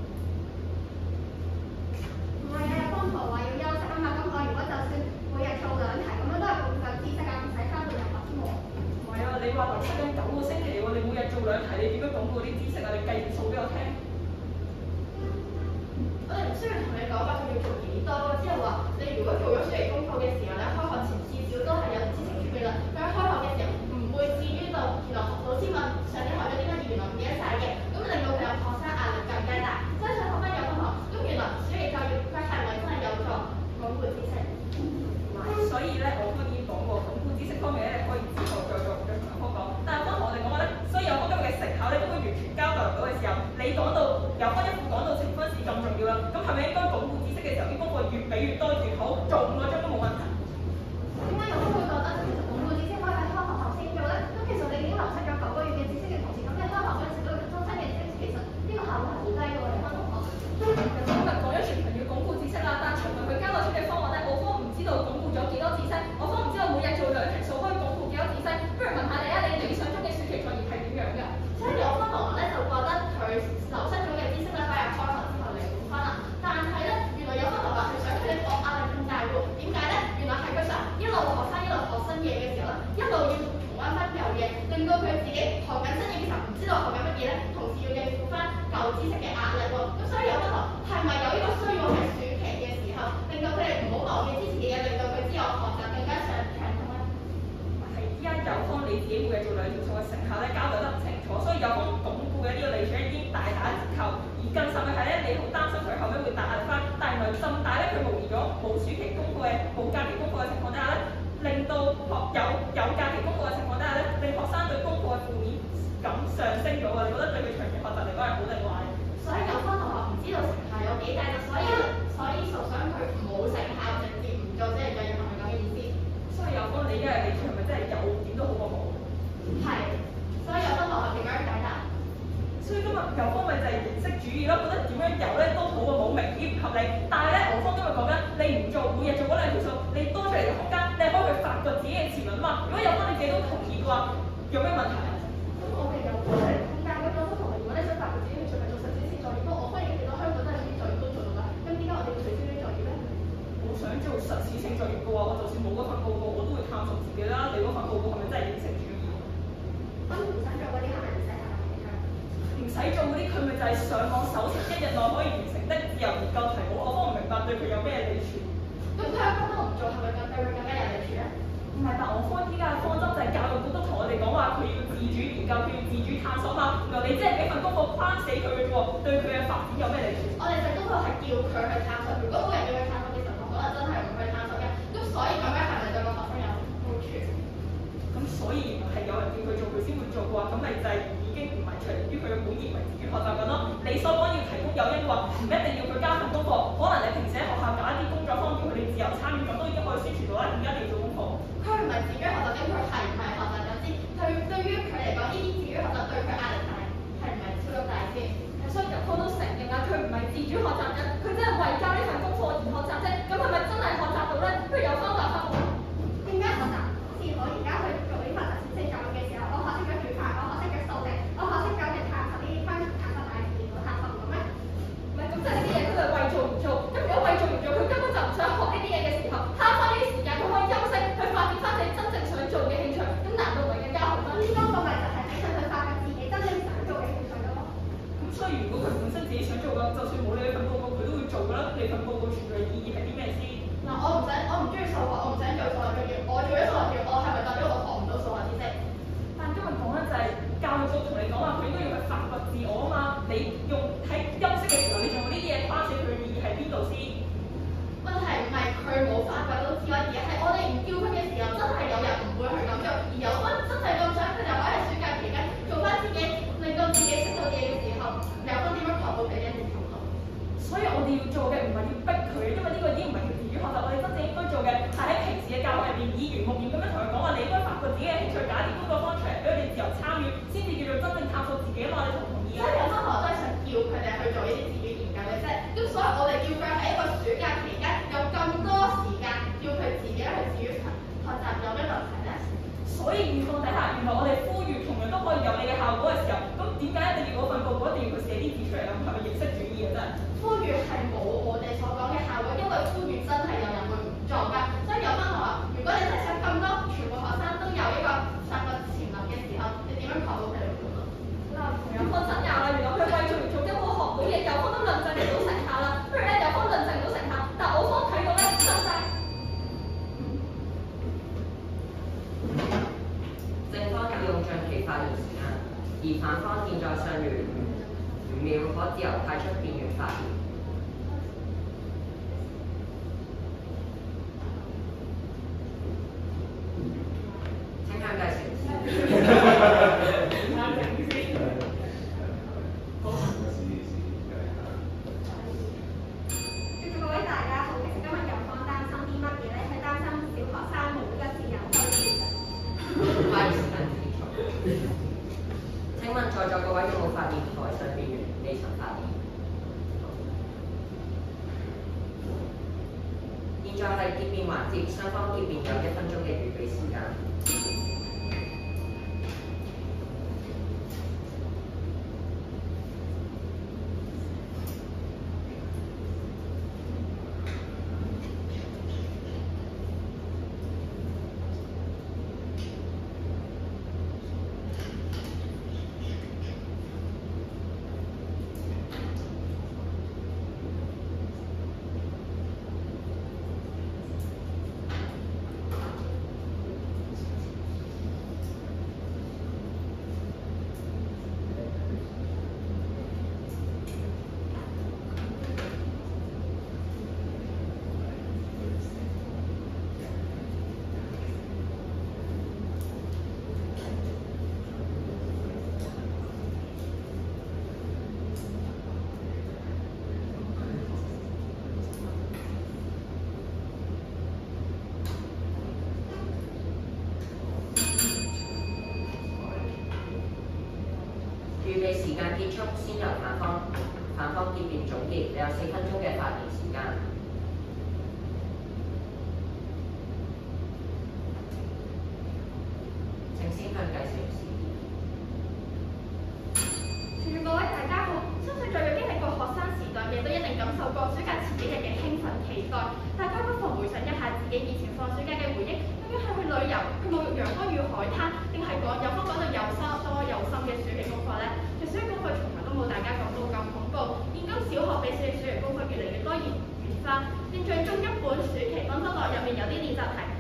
唔係啊，有幫同學話要休息啊嘛，咁我如果就算每日做兩題，咁樣都係鞏固夠知識啊，唔使翻半日學啫喎。唔係啊，你話嚟七緊九個星期喎，你每日做兩題，你點樣鞏固啲知識啊？你計條數俾我聽。我哋唔需要同你講話佢要做幾多，即係話你如果做咗暑期功課嘅時候咧，開學前至少都係有知識儲備啦。佢喺開學嘅時候唔會至於到原來老師問上年學咗啲乜嘢，原來唔記得晒嘅，咁令到佢有學生壓力更加大。所以想學翻有分學，咁原來暑期教育佢係咪真係有助鞏固知識？所以咧，我都已經講過，鞏固知識方面咧，可以之後再做再同學講。但係當我哋講話咧，所以有方今日嘅成效咧，都會完全交代唔到嘅時候，你講到有分一副講到呈分試咁重要啦，咁係咪應該鞏固知識嘅時候，啲功課越俾越多越好，做五個鐘都冇問題？點解有都會覺得其實鞏固知識可以喺開學後先做咧？咁其實你已經流失咗九個月嘅知識嘅同時，咁你開學嗰陣時都要更新嘅知識，其實呢個效果係好低嘅喎，你班同學。其實今日講咗全程要鞏固知識啦，但係從來佢交代出嘅方案咧，我方唔知道鞏固咗幾多知識，我方唔知道每日做兩題數可以鞏固幾多知識。不如問下你啊，你理想中嘅暑期作業係點樣㗎？所以我方同學咧就覺得佢流失咗嘅知識咧，可以開學之後嚟補翻啦。但係咧，原來有方同學係想佢哋學壓力更大喎。點解咧？原來係佢想一路學生一路學新嘢嘅時候咧，一路要重溫翻舊嘢，令到佢自己學緊新嘢嘅時候唔知道學緊乜嘢咧，同時要應付翻舊知識嘅壓力喎。咁所以有方同學係咪有呢個需要喺暑期嘅時候，令到佢哋唔好忘記之前嘅嘢，令到佢之後學習更加上暢通咧？係依家有方你自己每日做兩條數嘅成效咧，交代得唔清楚，所以有方鞏固嘅呢個理想已經大打折扣。而更甚嘅係咧，你好擔心佢後尾會大壓力翻，但係原來咁大咧，佢模擬咗冇暑期功課嘅冇假期功課嘅情況底下咧，令到學有有假期功課嘅情況底下咧，令學生對功課嘅負面感上升咗啊！你覺得對佢長期學習嚟講係好定壞？所以有方同學唔知道成效有幾大，就所以所以就想佢冇成效，直接唔做即係作業，係咪咁嘅意思？所以有方你而家嘅理想係咪真係有點都好過冇？係，所以有方同學點樣解答？所以今日有方咪就係形式主義咯，覺得點樣有咧都好過冇，明顯唔合理。但係咧，我方今日講緊你唔做，每日做嗰兩條數，你多出嚟嘅空間，你係可以去發掘自己嘅潛能嘛。如果有方你自己都同意嘅話，有咩問題啊？咁我哋有多出嚟空間，咁有方同學，如果你想發掘自己，你做咪做實踐性作業咯。我方亦見到香港都係啲作業都做到啦。咁點解我哋要取消呢啲作業咧？我想做實踐性作業嘅話，我就算冇嗰份報告，我都會探索自己啦。你嗰份報告係咪真係形式主義？咁唔想做嗰啲係咪唔使答題㗎？唔使做嗰啲，佢咪就係上網搜尋一日內可以完成的自由研究題目。我方唔明白對佢有咩利處。咁佢香港都唔做，係咪更對佢更加有利處咧？咁唔係，但我科依家嘅方針就係教育局都同我哋講話，佢要自主研究，佢要自主探索嘛。原來你即係俾份功課框死佢嘅喎，對佢嘅發展有咩利處？ 我哋份功課係叫佢去探索，如果冇人叫佢探索嘅時候，可能真係唔去探索嘅。咁所以咁樣係咪對個學生有好處？ 咁所以原來係有人叫佢做，佢先會做嘅話，咁咪就係已經唔係出於佢嘅本意，為自主學習緊咯。你所講要提供誘因嘅話，唔一定要佢交份功課，可能你平時喺學校搞一啲工作坊，叫佢哋自由參與，咁都已經可以宣傳到啦。點解你要做功課？ 佢唔係自主學習，咁佢係唔係學習緊先？佢對於佢嚟講，呢啲自主學習對佢壓力大，係唔係超級大先？ 所以入科都承認啦，佢唔係自主學習緊，佢真係為交呢份功課而學習啫。咁係咪真係學習到咧？不如有方法法喎。 點解學習？好似我而家去做呢份實踐性教育嘅時候，我學識咗煮飯，我學識咗掃地，我學識咗嘅探索呢啲關於探索大自然嘅探索咁咩？ 唔係，咁即係呢啲嘢佢係為做而做。咁如果為做而做，佢根本就唔想學呢啲嘢嘅時候，慳翻呢啲時間，佢可以休息，去發展翻自己真正想做嘅興趣。咁難道唔係更加好咩？ 呢個咪就係俾佢去發掘自己真正想做嘅興趣咯。 咁所以如果佢本身自己想做嘅，就算冇你份報告，佢都會做㗎啦。你份報告存在意義係啲咩先？ 嗱，我唔想，我唔中意數學，我唔想做數學專業。我做咗數學專業，我係咪代表我學唔到數學知識？ 但今日講緊就係教育局同你講話，佢應該要去發掘自我啊嘛。你用喺休息嘅時候，你用呢啲嘢誇死佢嘅意義喺邊度先？ 問題唔係佢冇發掘到自我，而係我哋唔叫佢嘅時候，真係有人唔會去咁做。而有班真係咁想，佢就可以喺暑假期間做翻自己，令到自己識到嘢嘅時候，有分點樣確保佢嘅認同度？ 所以我哋要做嘅唔係要逼佢，因為呢個已經唔係佢自主學習。我哋真正應該做嘅係喺平時嘅教學入邊，耳濡目染咁樣同佢講話，你應該發掘自己嘅興趣，搞一啲工作坊出嚟，俾佢哋自由參與，先至叫做真正探索自己啊嘛！你同唔同意啊？ 所以有班學生都係想叫佢哋去做呢啲自主研究嘅啫。咁所以我哋叫佢喺一個暑假期間有咁多時間，叫佢自己去自主學習，有咩問題咧？ 所以情況底下，原來我哋呼籲同樣都可以有你嘅效果嘅時候，咁點解一定要嗰份報告一定要佢寫啲字出嚟咁？係咪形式主義啊？真係呼籲係冇我哋所講嘅效果，因為呼籲真係有人會唔做㗎。所以有班學校，如果你真係想咁多全部學生都有一個發掘潛能嘅時候，你點樣確保佢哋會做到？ 嗱，同有方新教啦，原來佢為做而做，根本學到嘢，有方都論證唔到成效啦。不如咧，有方論證唔到成效，但我方睇到咧，真係。 正方要用盡其發言時間，而反方現在尚餘五五秒，可自由派出辯員發言。請向計時。 各位大家好，其實今日有方擔心啲乜嘢咧？係擔心小學生冇呢個自由推薦。 發言時間結束。請問在座各位有冇發言？台上辯員未曾發言。現在係結辯環節，雙方結辯有一分鐘嘅預備時間。預備時間結束，先由反方反方結辯總結。你有四分鐘嘅發言時間。請先向計時示意。 住各位大家好，相信在座經歷過學生時代嘅都一定感受過暑假前幾日嘅興奮期待。大家不妨回想一下自己以前放暑假嘅回憶，究竟係去旅遊、去沐浴陽光與海灘，定係講有方講到有心多有心嘅暑期功課呢？其實暑期功課從來都冇大家講到咁恐怖。現今小學比起暑期功課越嚟越多元化，連最終一本暑期安德樂入面有啲練習題。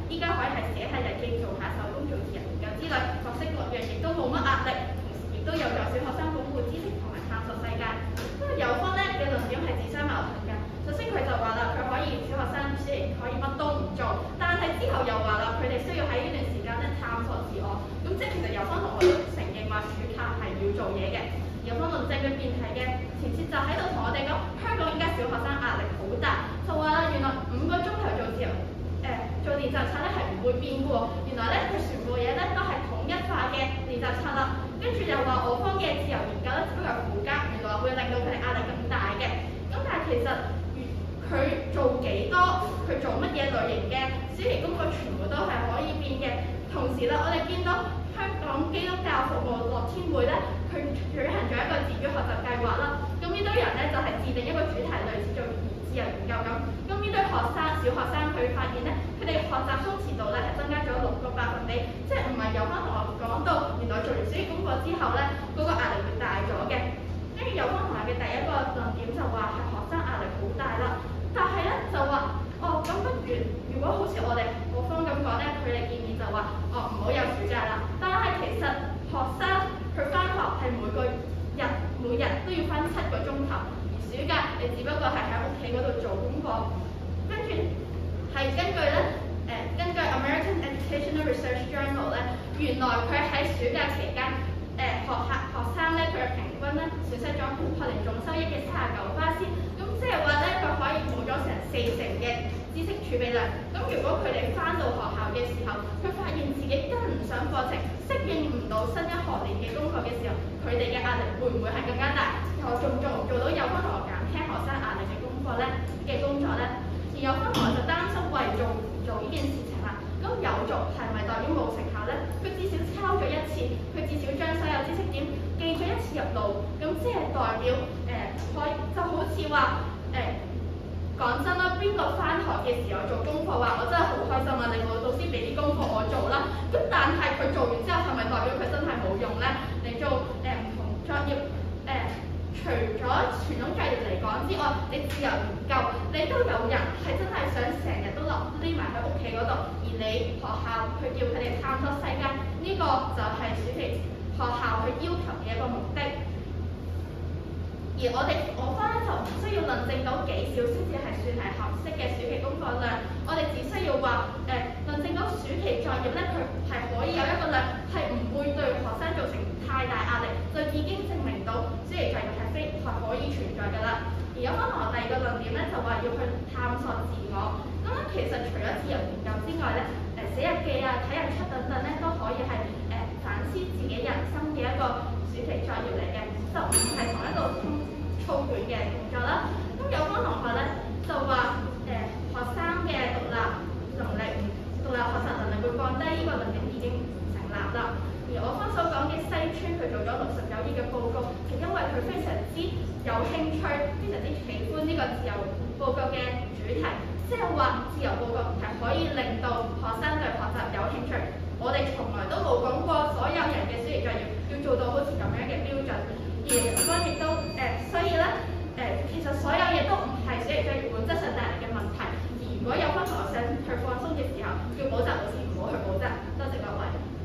依家可以係寫下日記、做下手工、做自由研究之類，各式各樣，亦都冇乜壓力，同時亦都有助小學生鞏固知識同埋探索世界。不過有方咧嘅論點係自相矛盾㗎。首先佢就話啦，佢可以小學生雖然可以乜都唔做，但係之後又話啦，佢哋需要喺呢段時間咧探索自我。咁即係其實有方同學都承認話暑假係要做嘢嘅。有方論證嘅辯題嘅前設就喺度同我哋講，香港依家小學生壓力好大，就話啦，原來五個鐘頭做自由誒、呃、做練習冊咧係唔會變嘅喎。原來咧佢全部嘢咧都係統一化嘅練習冊啦。跟住又話我方嘅自由研究咧只不過係附加，原來會令到佢哋壓力更大嘅。咁但係其實佢做幾多，佢做乜嘢類型嘅暑期功課全部都係可以變嘅。同時啦，我哋見到香港基督教服務樂天會咧，佢舉行咗一個自主學習計劃啦。咁呢堆人咧就係、是、制定一個主題，類似做自由研究咁。咁呢堆學生小學生佢發現咧，佢哋學習鬆弛度咧係增加咗六個百分比，即係唔係有翻同學講到原來做完暑期功課之後咧，嗰、那個壓力會大咗嘅。跟住有翻同學嘅第一個論點就話係學生壓力好大啦，但係咧就話哦咁不如如果好似我哋我方咁講咧，佢哋建議就話哦唔好有暑假啦。但係其實學生佢翻學係每個日每日都要翻七個鐘頭，而暑假你只不過係喺屋企嗰度做功課。跟住係根據咧誒、呃、根據 American Educational Research Journal 咧，原來佢喺暑假期間誒、呃、學校學生咧佢嘅平均咧損失咗學年總收益嘅三十九巴仙，咁即係話咧佢可以冇咗成四成嘅知識儲備量。咁如果佢哋翻到學校嘅時候，佢發現自己跟唔上課程，適應唔到新一學年嘅功課嘅時候，佢哋嘅壓力會唔會係更加大？我仲做唔做到有方同學減輕學生壓力嘅功課咧嘅工作咧？而有方同學就擔心為做唔做呢件事情啦。咁有做係咪代表冇成效咧？佢至少抄咗一次，佢至少將所有知識點記咗一次入腦，咁即係代表誒可以就好似話誒講真啦，邊個翻學嘅時候做功課話我真係好開心啊！你我老師俾啲功課我做啦，咁但係佢做完之後係咪代表佢真係冇用咧？你做誒唔同作業誒？除咗傳統教育嚟講之外，你自由研究，你都有人係真係想成日都留匿埋喺屋企嗰度，而你學校去叫佢哋探索世界，呢、這個就係暑期學校去要求嘅一個目的。而我哋我方咧就唔需要論證到幾少先至係算係合適嘅暑期功課量，我哋只需要話誒、呃、論證到暑期作業咧，佢係可以有一個量係唔會對學生造成太大壓力，就已經證明到暑期作業係非係可以存在㗎啦。而有翻同學第二個論點咧，就話要去探索自我。咁咧其實除咗自由研究之外咧，誒、呃、寫日記啊、睇日出等等咧，都可以係誒、呃、反思自己人生嘅一個暑期作業嚟嘅，就唔係同一個操卷嘅工作啦。咁有方同學咧就話誒、呃、學生嘅獨立能力、獨立學習能力會降低，呢、這個論點已經成立啦。而我方所講嘅西村佢做咗六十九頁嘅報告，係因為佢非常之有興趣，非常之喜歡呢個自由報告嘅主題，即係話自由報告係可以令到學生對學習有興趣。我哋從來都冇講過所有人嘅暑期作業要做到好似咁樣嘅標準，而我方亦都誒、呃，所以咧誒、呃，其實所有嘢都唔係暑期作業本質上帶嚟嘅問題。而如果有方同學想去放鬆嘅時候，叫補習老師唔好去補習。多謝各位。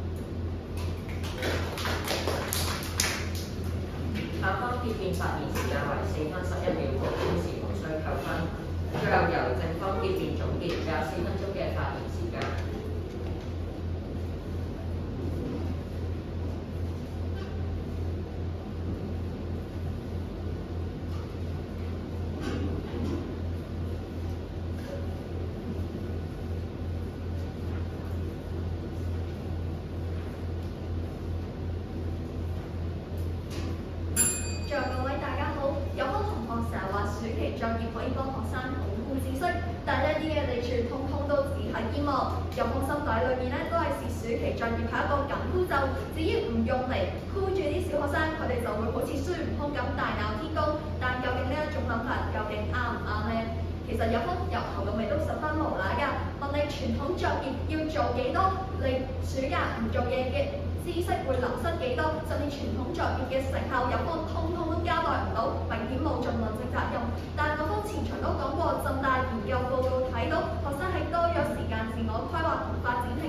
校方結辯發言時間為四分十一秒，無經時無需扣分。最後由正方結辯總結，有四分鐘嘅發言時間。 各位大家好，有方同學成日話暑期作業可以幫學生鞏固知識，但係呢啲嘢你全通通都只係肩望，有方心底裏面咧都係視暑期作業係一個緊箍咒，只要唔用嚟箍住啲小學生，佢哋就會好似孫悟空咁大鬧天宮。但究竟呢一種諗法究竟啱唔啱呢？其實有方由頭到尾都十分無賴㗎。問你傳統作業要做幾多，你暑假唔做嘢嘅知識會流失幾多，甚至傳統作業嘅成效有方通通都交代唔到，明顯冇盡論證責任。但我方前場都講過，浸大研究報告睇到學生喺多咗時間自我規劃同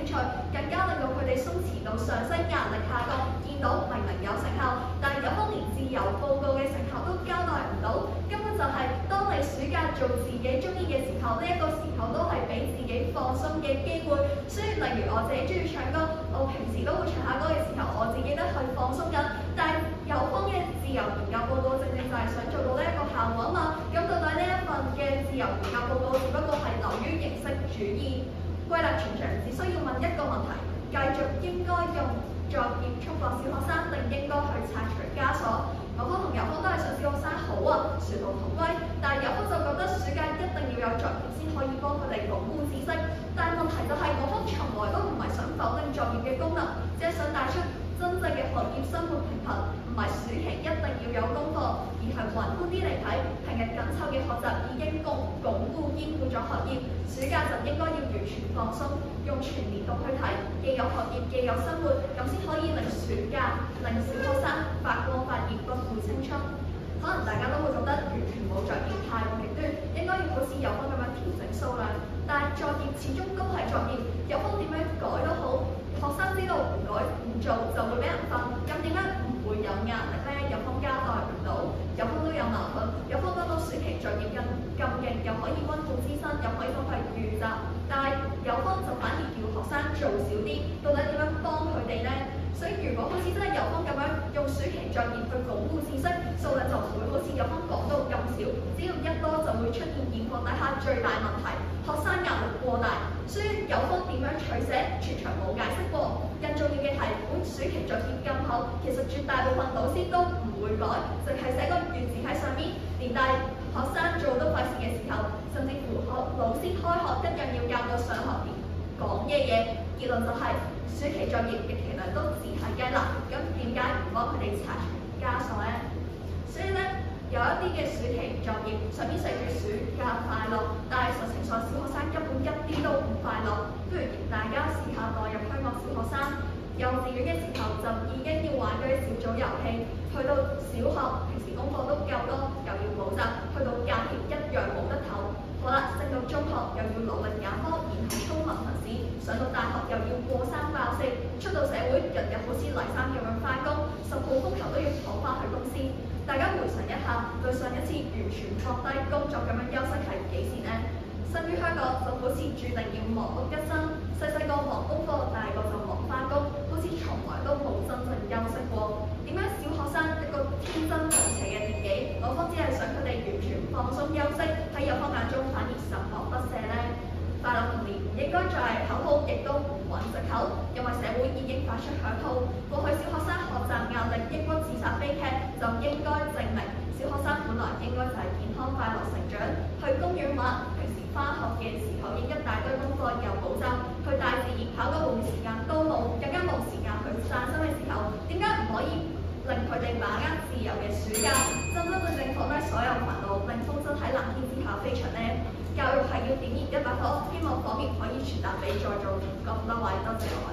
興趣，更加令到佢哋鬆弛度上升，壓力下降，見到明明有成效，但係有方連自由報告嘅成效都交代唔到，根本就係當你暑假做自己中意嘅時候，呢、這、一個時候都係俾自己放鬆嘅機會。所以例如我自己中意唱歌，我平時都會唱下歌嘅時候，我自己都去放鬆緊。但係友方嘅自由研究報告正正就係想做到呢一個效果啊嘛。咁到底呢一份嘅自由研究報告只不過係流於形式主義，歸納全場只需要問一個問題：繼續應該用作業束縛小學生，定應該去拆除枷鎖？我方同友方都係想小學生好啊，殊途同歸。但係友方就覺得暑假一定要有作業先可以幫佢哋鞏固知識。但係問題就係我方從來都唔係想否定作業嘅功能，只係想帶出真正嘅學業生活平衡，唔係暑期一定要有功課，而係宏觀啲嚟睇，平日緊湊嘅學習已經鞏鞏固兼顧咗學業，暑假就應該要完全放鬆，用全年度去睇，既有學業既有生活，咁先可以令暑假令小學生發光發熱，不負青春。可能大家都會覺得完全冇作業太過極端，應該要好似友方咁樣調整數量，但係作業始終都係作業，友方點樣改都好，學生知道唔改唔做就會俾人訓，咁點解唔會有壓力呢？友方交代唔到，友方都有矛盾，友方覺得暑期作業咁咁勁，又可以溫故知新，又可以幫佢預習，但係友方就反而叫學生做少啲，到底點樣幫佢哋呢？所以如果好似真係友方咁樣用暑期作業去鞏固知識，數量就唔會好似友方講到咁少，只要一多就會出現現況底下最大問題，學生壓力過大。所以友方點樣取捨，全場冇解釋過。更重要嘅係，本暑期作業咁厚，其實絕大部分老師都唔會改，淨係寫個月字喺上面，連帶學生做都費事嘅時候，甚至乎學老師開學一樣要教到上學年講嘅嘢。結論就係、是、暑期作業極其量都只係雞肋，咁點解唔幫佢哋拆除枷鎖呢？所以咧，有一啲嘅暑期作業上面寫住暑假快樂，但係實情上小學生根本一啲都唔快樂。不如大家試下代入香港小學生，幼稚園嘅時候就已經要玩嗰啲小組遊戲，去到小學平時功課都夠多，又要補習，去到假期一樣冇得唞。好啦，升到中學又要努力揀科，然後操文憑試，上到大學又要過三爆四，出到社會日日好似泥衫咁樣翻工，十號風球都要跑翻去公司。大家回想一下，對上一次完全放低工作咁樣休息係幾時呢？生於香港就好似注定要忙碌一生，細細個忙功課，大個就忙翻工，好似從來都冇真正休息過。點解小學生一個天真無邪嘅年紀，我方只係想佢哋完全放鬆休息，喺友方眼中反而十惡不赦呢？快樂童年唔應該再係口號，亦都唔揾藉口，因為社會已經發出響號。過去小學生學習壓力、抑鬱、自殺悲劇，就應該證明小學生本來應該就係健康快樂成長，去公園玩。返學嘅時候已經一大堆功課又補習，去大自然跑個會時間都冇，更加冇時間去散心嘅時候，點解唔可以令佢哋把握自由嘅暑假，真真正正放低所有煩惱，令風箏喺藍天之下飛翔呢？教育係要點燃一把火，希望火苗可以傳達俾在座咁多位，多謝各位。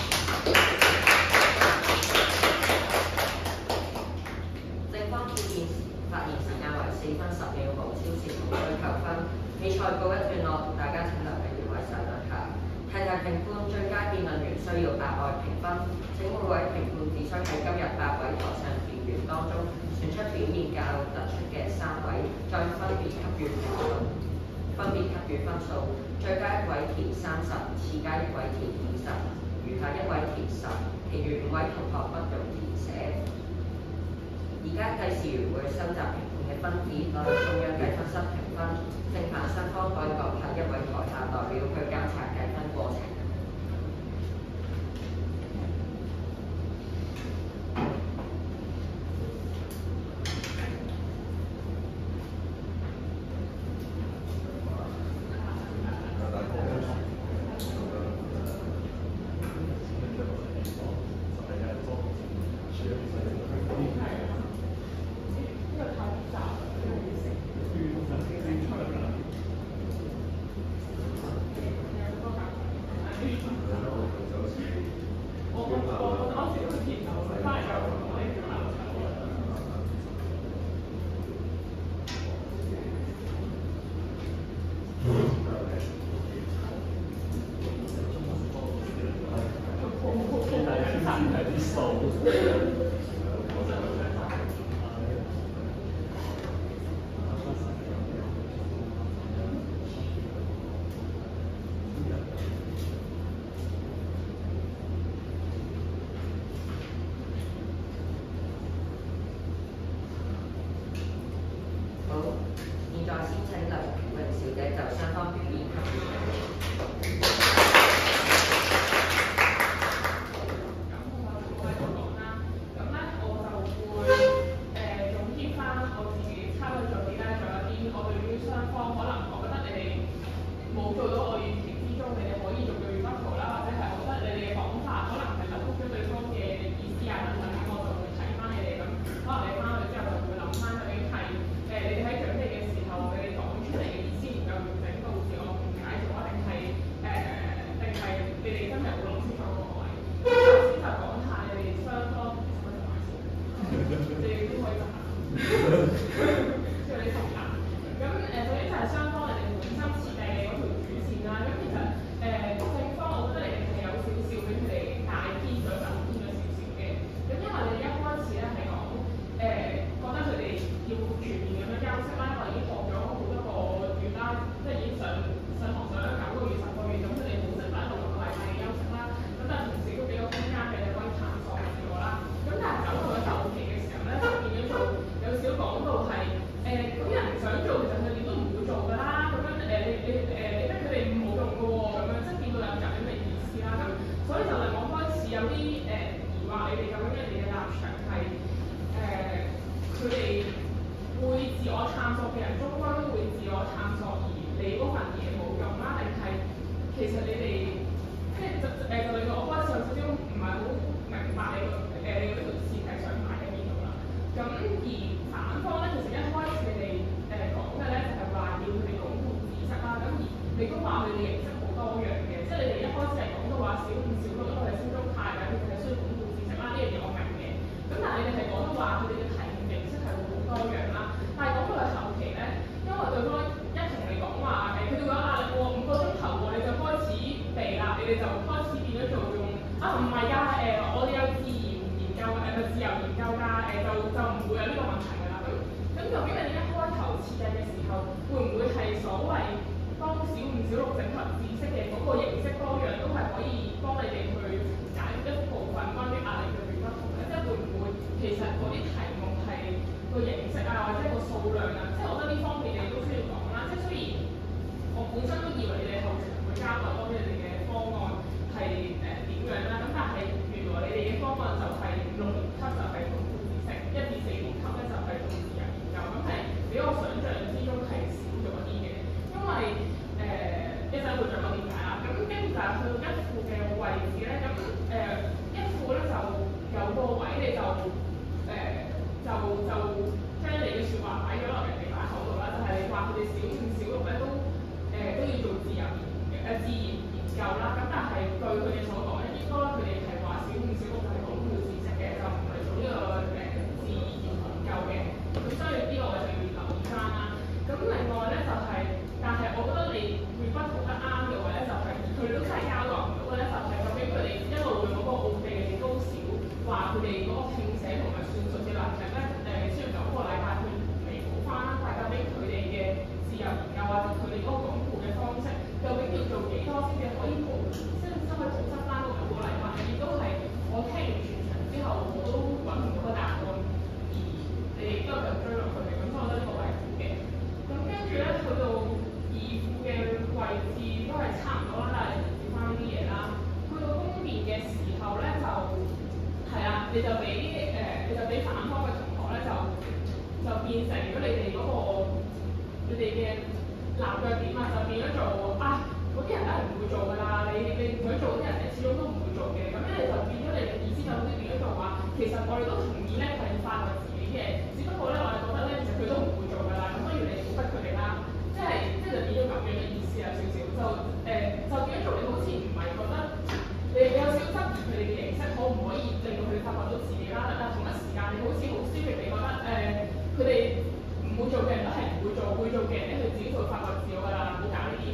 正方意見發言時間為四分十秒，無超時無需求分。比賽告一段落，大家請留喺原位稍等下。題題評判最佳辯論員需要額外評分，請每位評判只需喺今日八位台上辯員當中選出表現較突出嘅三位，再分別給予評分，分別給予分數。最佳一位填三十，次佳一位填二十，餘下一位填十，其餘五位同學不用填寫。而家計時員會收集評判嘅分子，攞去中央計分室評分。正反雙方可以各派一位台下代表去監察計分過程。 好，現在先請劉榮小姐就雙方表演及結語。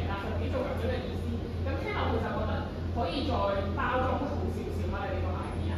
可以再包裝得好少少啦，你呢個 idea。咁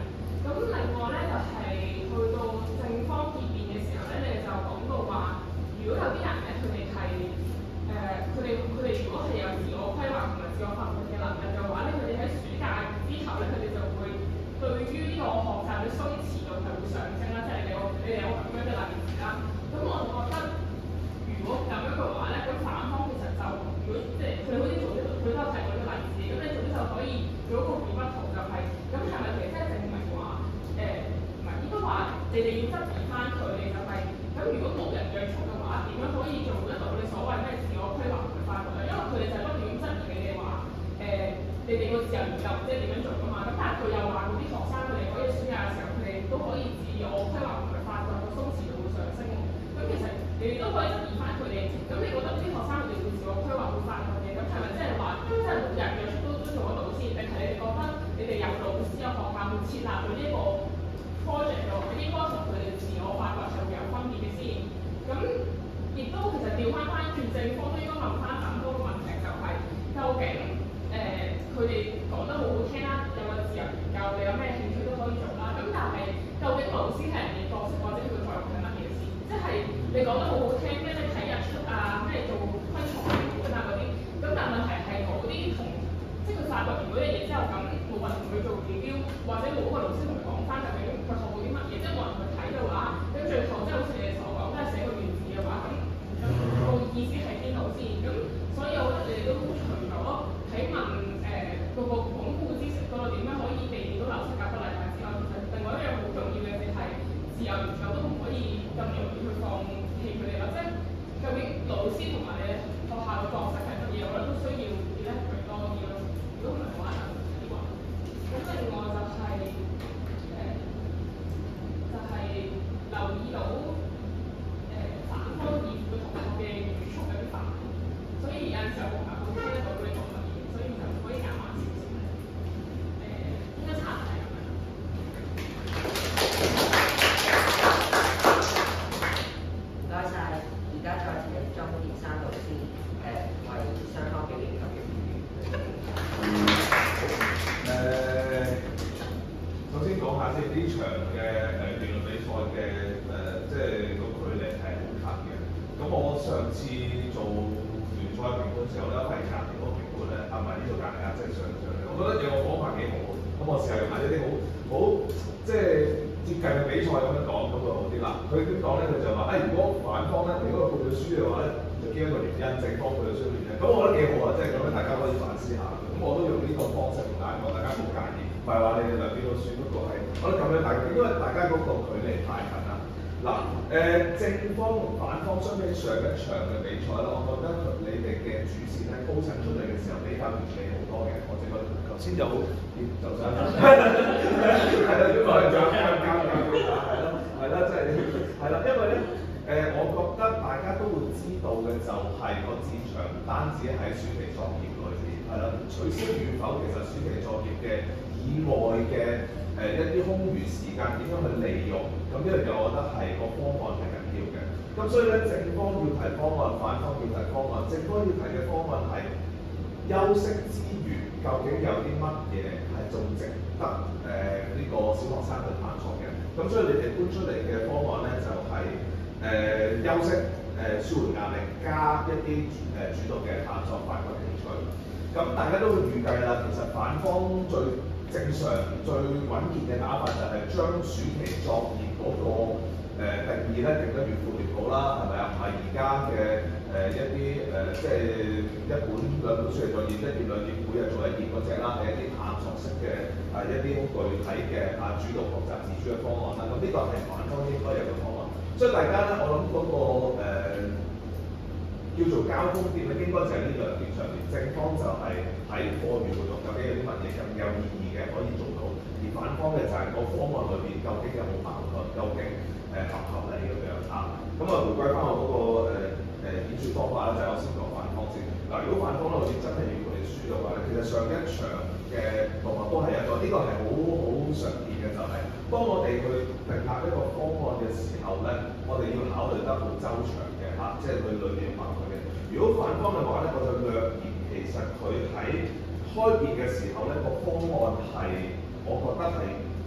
咁另外咧就係、是、去到正方結辯嘅時候咧，你哋就講到話，如果有啲人咧，佢哋係誒，佢哋佢哋如果係有自我規劃同埋自我發掘嘅能力嘅話咧，佢哋喺暑假之後咧，佢哋就會對於呢個學習嘅鬆弛度係會上升啦，即係你有你哋有咁樣嘅例子啦。咁我就覺得，如果咁樣嘅話咧，咁反方其實就如果即係佢好似做呢個，佢都有提過呢個例子，咁你做呢就可以做一個回不圖，就係咁係咪其實即係證明話誒唔係應該話你哋要質疑翻佢哋就係、是、咁，如果冇人約束嘅話，點樣可以做得到你所謂咩自我規劃同埋發掘咧？因為佢哋就不斷咁質疑你哋話誒你哋個自由研究唔知點樣做噶嘛，咁但係佢又話嗰啲學生佢哋可以暑假嘅時候，佢哋都可以自我規劃同埋發掘個鬆弛度會上升喎。咁其實你哋都可以質疑翻佢哋，咁你覺得啲學生佢哋會自我規劃會發掘嘅，咁係咪即係話即係冇人約束都都做得到先？定係你哋覺得你哋有老師有學校會設立到呢一個 project 嘅話，應該同佢哋自我發掘係會有分別嘅先？咁亦都其實調翻翻轉正方都應該問翻反方嘅問題，就係、是、究竟誒佢哋講得好好聽啦，有個自由研究，你有咩興趣都可以做啦。咁但係究竟老師係人哋角色或者佢嘅作用係乜嘢先？即係你講得好好聽，咩咩睇日出啊，咩做昆蟲觀觀啊嗰啲，咁但係問題係嗰啲同即係佢發掘完嗰樣嘢之後，咁冇人同佢做 review， 或者冇個老師同佢講翻究竟佢學到啲乜嘢，即係冇人去睇嘅話，咁最後即係好似你哋所講，都係寫個原字嘅話，咁咁個意思係邊度先？咁所以我覺得你哋都除咗喺問誒個個鞏固知識嗰度點樣可以避免到流失教不禮拜之外，其實另外一樣好重要嘅就係自由研究都唔可以咁容易去放棄佢哋咯。即係究竟老師同埋你學校嘅角色係乜嘢，我覺得都需要記得佢多啲咯。如果唔係好難呢個。咁另外就係、是、誒、呃，就係、是、留意到誒、呃、反方二副嘅同學嘅語速有啲快，所以有陣時候唔係好聽得到佢哋講乜嘢，所以就可以減慢少少。誒、呃，應該差唔多係咁樣。 唔該晒，而家再請鍾傑山老師誒為雙方表演及嘅語語。 誒，首先講下先呢場嘅誒辯論比賽嘅誒，即係個距離係好近嘅。咁我上次做聯賽評判時候咧，係隔離嗰個評判咧，啊唔係呢度隔離啊，即係上上嘅。我覺得有個方法幾好，咁我試下用下呢啲好好即係接近嘅比賽咁樣講，咁就好啲啦。佢點講咧？佢就話：誒、哎，如果反方咧，如果佢判咗輸嘅話咧，就基於一個原因，正方判咗輸嘅原因。咁我覺得幾好啊，即係咁樣大家可以反思下。咁我都用呢個方式同大家講，大家冇介意，唔係話你哋兩邊都輸，不過係我覺得咁樣大家，因為大家嗰個距離太近啦。嗱，誒正方同反方相比上一場嘅比賽咧，我覺得你哋嘅主線咧鋪陳出嚟嘅時候比較完美好多嘅。我覺得頭先就好，就想係啦，因為就係交交交係咯，係啦，即係係啦，因為咧。誒、呃，我覺得大家都會知道嘅就係個戰場唔單止喺暑期作業裏邊，係啦，取消與否其實暑期作業嘅以外嘅誒、呃、一啲空餘時間點樣去利用，咁呢樣嘢我覺得係個方案係緊要嘅。咁所以咧，正方要提方案，反方要提方案。正方要提嘅方案係休息之餘，究竟有啲乜嘢係仲值得誒呢、呃這個小學生去探索嘅？咁所以你哋搬出嚟嘅方案咧就係、是。誒、呃、休息，誒、呃、舒緩壓力，加一啲誒、呃、主導嘅探索發掘興趣。咁大家都會預計啦，其實反方最正常、最穩健嘅打法就係將暑期作業嗰、那個、呃、定義咧定得越闊越好啦，係咪啊？唔係而家嘅誒一啲誒、呃、即係一本兩本暑期作業，一頁兩頁，每日做一頁嗰隻啦，係一啲探索式嘅係一啲好具體嘅啊主導學習自主嘅方案啦。咁呢個係反方應該有嘅方案。所以大家咧，我諗嗰、那個、呃、叫做交鋒點咧，應該就係呢兩點上面。正方就係喺課餘活動究竟有啲乜嘢更有意義嘅可以做到，而反方嘅就係個方案裏邊究竟有冇矛盾，究竟誒合唔合理咁樣啊？咁啊，回歸翻我嗰、那個誒誒演説方法咧，就係、是、我先講反方先。嗱，如果反方咧，好似真係要佢哋輸嘅話咧，其實上一場嘅同學都係一個，呢、這個係好好常見嘅，就係、是、當我哋去定立一個方案嘅時候咧，我哋要考慮得好周詳嘅嚇，即係佢裏面矛盾嘅。如果反方嘅話咧，我就略言其實佢喺開辯嘅時候咧，個方案係我覺得係反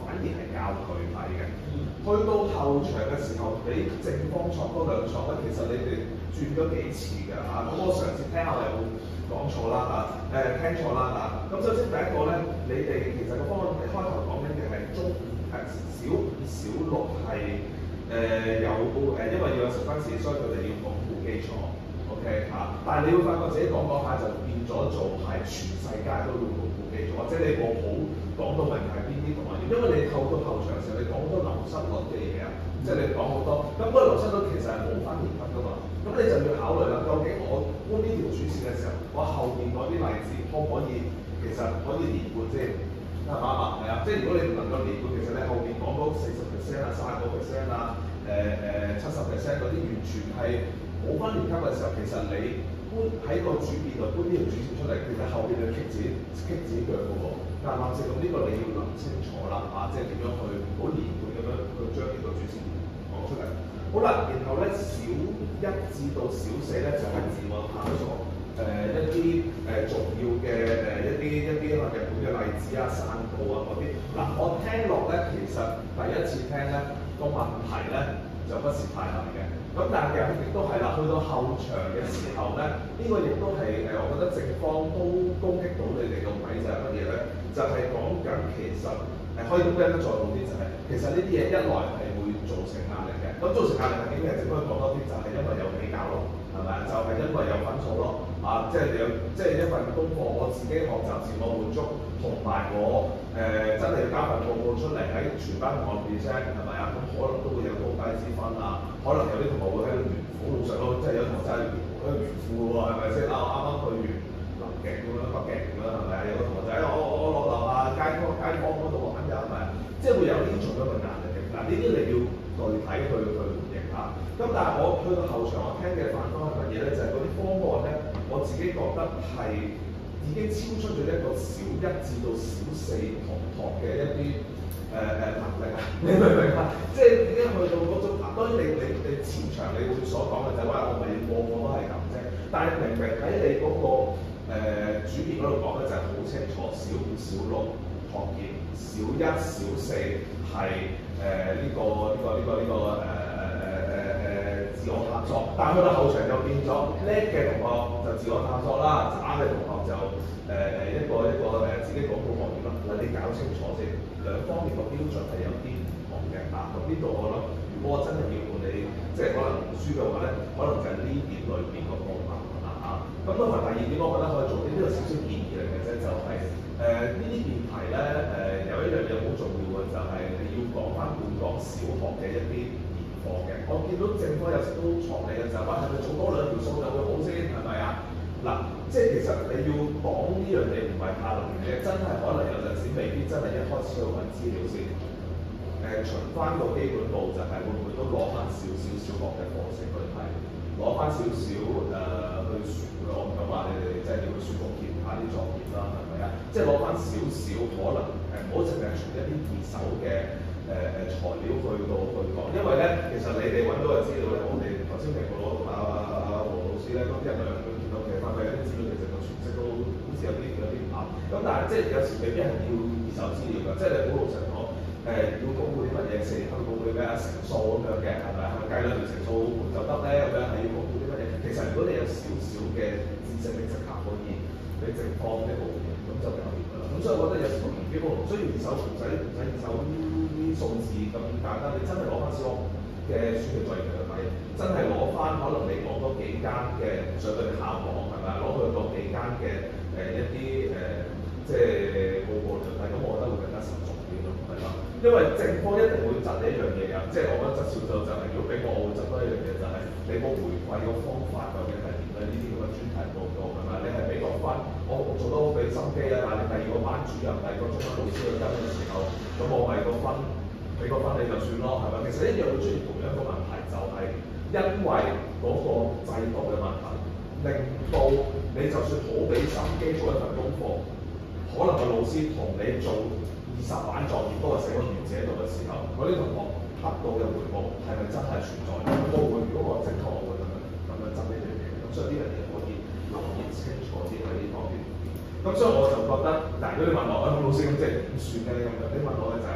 反而係較具體嘅。去到後場嘅時候，俾正方錯嗰兩錯咧，其實你哋轉咗幾次㗎嚇。咁、啊、我上次聽下我有冇講錯啦嚇？誒、啊、聽錯啦嚇。咁、啊、首先第一個咧，你哋其實個方案你開頭講緊嘅係中五係小五小六係誒、呃、有誒，因為要有十分時，所以佢哋要鞏固基礎。OK 嚇、啊，但係你會發覺自己講講下就變咗做係全世界都要鞏固基礎，或者你冇好講到明係邊啲同埋點，因為你透過後場嘅時候，你講好多流失率嘅嘢啊，即係你講好多，咁嗰個流失率其實係冇分年級噶嘛，咁你就要考慮啦，究竟我搬呢條主線嘅時候，我後面嗰啲例子可唔可以其實可以連貫先，啱唔啱啊？係啊，即係如果你唔能夠連貫，其實你後面講嗰四十 percent 啊、三十個 percent 啊、誒誒七十 percent 嗰啲完全係冇分年級嘅時候，其實你搬喺個主線度搬呢條主線出嚟，其實後邊你棘自己棘自己腳嘅喎。啱唔啱先？咁呢個你要諗清楚啦，啊，即係點樣去好連貫咁樣去將呢個主線講出嚟。好啦，然後咧小一至到小四咧就係、是、自我探索，誒、呃、一啲誒、呃、重要嘅誒、呃、一啲一啲日本嘅例子啊、散步啊嗰啲。嗱、啊，我聽落咧其實第一次聽咧個問題咧就不是太大嘅。咁但係亦都係啦，去到後場嘅時候咧，呢、這個亦都係誒，我覺得正方都攻擊到你哋個位就係乜嘢咧？就係講緊其實誒可以咁樣得再好啲，就係其實呢啲嘢一來係會造成壓力嘅。咁造成壓力係點嘅？只可以講多啲，就係因為有比較咯，係咪啊？就係因為有分數咯，啊，即係有即係一份功課，我自己學習自我滿足，同埋我誒、呃、真係要交份報告出嚟喺全班同學 present，係咪啊？咁可能都會有高低之分啊，可能有啲同學會喺度炫富路上咯，即係有同學仔喺度炫富喎，係咪先？啊，我啱啱去完南極咁樣，北極咁樣，係咪啊？有個同學仔，我我我落樓下街坊街坊嗰度玩㗎，係咪啊？即係會有呢種咁嘅壓力嘅。嗱，呢啲你要具體去去回應嚇。咁但係我去到後場，我聽嘅反方係乜嘢咧？就係嗰啲方案咧，我自己覺得係已經超出咗一個小一至到小四同學嘅一啲誒誒能力啊！你明唔明啊？即係已經去到嗰種，當然你你你前場你會所講嘅就係話我咪個個都係咁啫。但係明明喺你嗰、那個誒、呃、主頁嗰度講咧就係好清楚，小五小六學業，小一小四係誒呢個呢、這個呢、這個呢、這個誒誒誒誒誒自我探索。但係去到後場就變咗叻嘅同學就自我探索啦，渣嘅同學就誒誒、呃、一個一個誒、呃、自己講到學業啦。嗱，你搞清楚先，兩方面個標準係有啲唔同嘅。嗱，咁呢度我諗，如果我真係要換你，即係可能書嘅話咧，可能就係呢點裏邊個部分啦嚇。咁同埋第二點，我覺得可以做啲呢個少少建議嚟嘅啫，就係誒呢啲辯題咧誒、呃、有一樣嘢好重要嘅，就係、是、你要講翻本港小學嘅一啲現況嘅。我見到政府有時都錯你嘅，就係話係咪做多兩條數就會好先，係咪啊？嗱，即係其實你要講呢樣嘢唔係太難嘅，真係可能有陣時未必真係一開始去揾資料先。誒、呃，循翻個基本步就係會唔會都攞翻少少小學嘅課程去睇，攞翻少少誒去説，我唔敢話你哋即係要去説服填下啲作業啦，係咪啊？即係攞翻少少可能誒，唔好淨係從一啲二手嘅誒誒材料去到去講，因為咧其實你哋揾到嘅資料咧，我哋頭先明我攞同阿阿阿黃老師咧，都一兩句見到嘅，發覺有啲資料其實個詮釋都好似有啲有啲唔啱。咁但係即係有時未必係要二手資料㗎，即係你好老實講。誒、呃、要鞏固啲乜嘢先？去鞏固啲咩啊？乘數咁樣嘅係咪？係咪計兩條乘數就得咧？咁樣係要鞏固啲乜嘢？其實如果你有少少嘅知識，你即刻可以俾正方一部嘢，咁就搞掂㗎啦。咁所以我覺得有時同基本唔需要二手，唔使唔使二手啲數字咁簡單。你真係攞翻小學嘅書嘅作業嚟睇，真係攞翻可能你講嗰幾間嘅上對校網係咪？攞去嗰幾間嘅誒、呃、一啲誒、呃、即係報告嚟睇，咁我覺得會更加實在。因為正方一定會窒你一樣嘢㗎，即係我覺得窒少咗就係、是，如果俾我，我會窒多一樣嘢就係、是，你個回饋個方法究竟係點咧？呢啲咁嘅專題報告係咪？你係俾個分，我做得好俾心機啊，但係你第二個班主任、第二個中文老師去跟嘅時候，咁我咪個分，俾個分你就算咯，係咪？其實一樣會出現同樣一個問題，就係、是、因為嗰個制度嘅問題，令到你就算好俾心機做一份功課，可能個老師同你做二十版作業都係寫個原者度嘅時候，嗰啲同學得到嘅回報係咪真係存在？咁我會，如果我正確，我會咁樣咁樣執呢樣嘢。咁所以呢樣嘢可以留意清楚啲喺呢方面。咁所以我就覺得，嗱，如果你問我，誒、哎、老師咁即係點算咧？咁樣你問我咧就係、是、誒、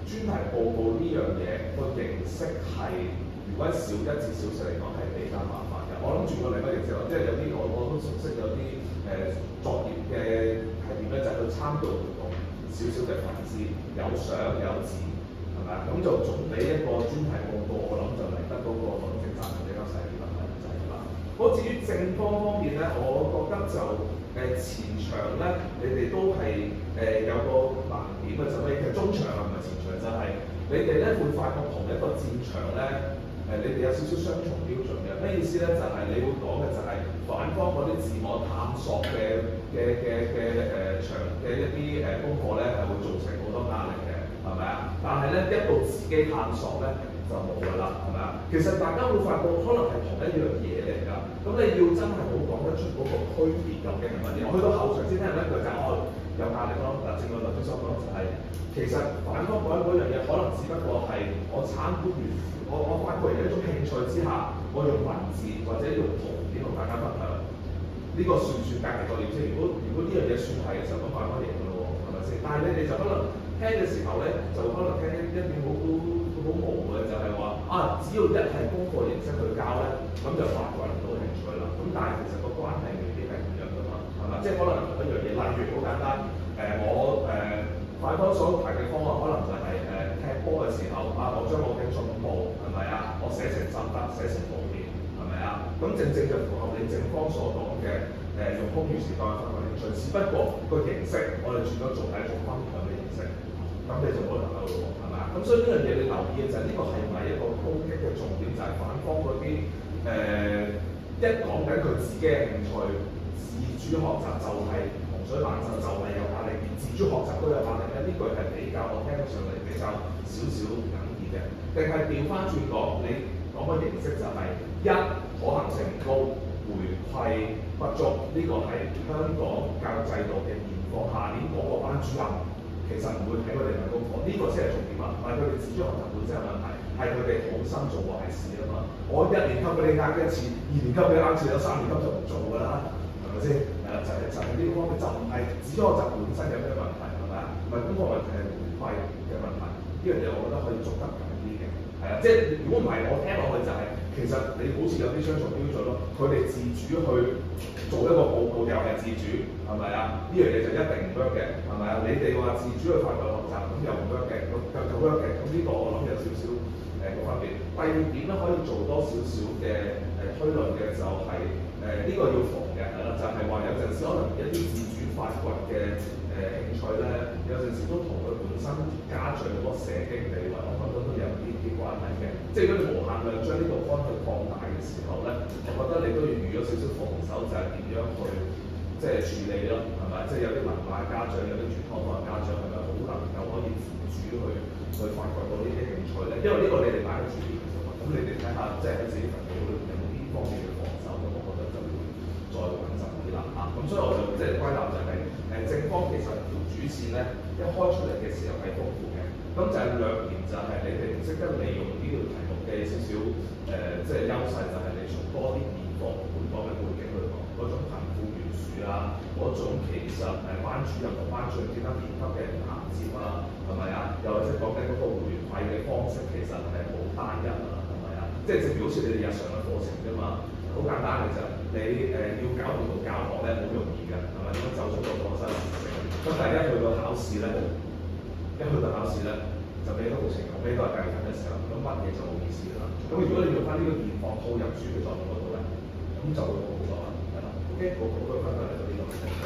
專題報告呢樣嘢個形式係，如果小一至小四嚟講係比較麻煩嘅。我諗住個另一個形式，即係有啲我我都熟悉有啲誒、呃、作業嘅係點咧，就係、去參與活動，少少嘅文字，有相有字，係咪啊？咁就總比一個專題報告，我諗就嚟得嗰個論證責任比較細啲啦，就係啦。不過至於正方方面咧，我覺得就誒、呃、前場咧，你哋都係誒、呃、有個難點嘅，就係其實中場啊，唔係前場，就係、是、你哋咧會發覺同一個戰場咧，誒、呃、你哋有少少雙重標準嘅。咩意思咧？就係、是、你會講嘅就係反方嗰啲自我探索嘅嘅嘅嘅誒場嘅一啲誒功課咧，係會造成好多壓力嘅，係咪啊？但係咧一到自己探索咧就冇㗎啦，係咪啊？其實大家會發覺可能係同一樣嘢嚟㗎，咁你要真係好講得出嗰個區別究竟係乜嘢？我去到後場先聽人一句就係我有壓力咯。嗱，正如頭先所講就係、是，其實反方講嗰樣嘢可能只不過係我參觀完，我我發覺有一種興趣之下，我用文字或者用圖片同大家分享。呢個算唔算隔離作業先？如果如果呢樣嘢算係嘅時候，咁反方贏㗎咯喎，係咪先？但係你哋就可能聽嘅時候咧，就可能聽一一點好好好模糊嘅，就係話啊，只要一係功課形式去教咧，咁就發掘唔到興趣啦。咁但係其實個關係未必係咁樣㗎嘛，係嘛？即係可能同一樣嘢，例如好簡單，誒、呃、我誒反方所提嘅方案，可能就係、是、誒、呃、踢波嘅時候啊，我將我嘅進步係咪啊？我寫成心得，寫成圖片。係咪啊？咁正正就符合你正方所講嘅誒用空餘時間去發掘興趣，只不過個形式我哋轉咗做係一種分享嘅形式，咁你就冇能夠咯，係咪啊？咁所以呢樣嘢你留意嘅就係、是、呢、這個係咪一個攻擊嘅重點，就係、是、反方嗰啲誒一講緊佢自己嘅興趣，自主學習就係洪水猛獸就係有壓力，連自主學習都有壓力咧。呢句係比較我聽得上嚟比較少少緊要嘅，定係調翻轉講你？講個形式就係、是、一可行性高，回饋不足，呢、這個係香港教育制度嘅現況。下年嗰個班主任其實唔會睇佢哋份功課，呢、這個先係重點啊！唔係佢哋自主學習本身有問題，係佢哋好心做壞事啊嘛！我一年級俾你呃一次，二年級俾你呃一次，有三年級就唔做㗎啦，係咪先？係啦，就係、是、就係呢個方面，就唔係自主學習本身有咩問題，係咪啊？唔係功課問題，係回饋嘅問題。呢樣嘢我覺得可以捉得緊啲嘅。係啊，即係如果唔係，我聽落去就係、是、其實你好似有啲雙重標準咯。佢哋自主去做一個報告又係自主，係咪啊？呢樣嘢就一定唔 work 嘅，係咪啊？你哋話自主去發掘學習，咁又唔 work 嘅，咁就就 work 嘅。咁呢個我諗有少少誒個分別。第二點咧，可以做多少少嘅誒推論嘅就係誒呢個要防嘅係啦，就係、是、話有陣時可能一啲自主發掘嘅誒興趣咧，有陣時都同佢本身家長嗰個社經地位，我覺得都有啲啲關係嘅。即係如果你無限量將呢個方向擴大嘅時候咧，我覺得你都要預咗少少防守，就係點樣去即係處理咯，係咪？即係有啲文化家長，有啲傳統文化家長係咪好能夠可以自主去去發掘到呢啲興趣咧？因為呢個你哋擺喺主邊嘅嘛，咁你哋睇下即係喺自己份稿裏邊有冇呢方面嘅防守，咁我覺得就會再穩陣啲啦嚇。咁所以我就即係歸納就係、是、誒正方其實條主線咧一開出嚟嘅時候係豐富嘅。咁就係兩點，就係你哋唔識得利用呢條題目嘅少少誒，即係優勢，就係你從多啲現況本港嘅背景去講，嗰種貧富懸殊啊，嗰種其實誒班主任同班主任之間年級嘅銜接啊，係咪啊？又或者講緊嗰個回饋嘅方式，其實係好單一啊，係咪啊？即係正如好似你哋日常嘅課程啫嘛，好簡單嘅啫。你誒、呃、要搞掂個教學咧，好容易嘅，係咪？點樣走出個課室？咁大家去到考試咧。一去到考試咧，就俾嗰部程度，俾都係計緊嘅時候，咁乜嘢就冇意思啦。咁如果你用翻呢個現況套入書嘅作用嗰度咧，咁就會好好多啦，係啦。OK，好，好嘅分享嚟到呢度。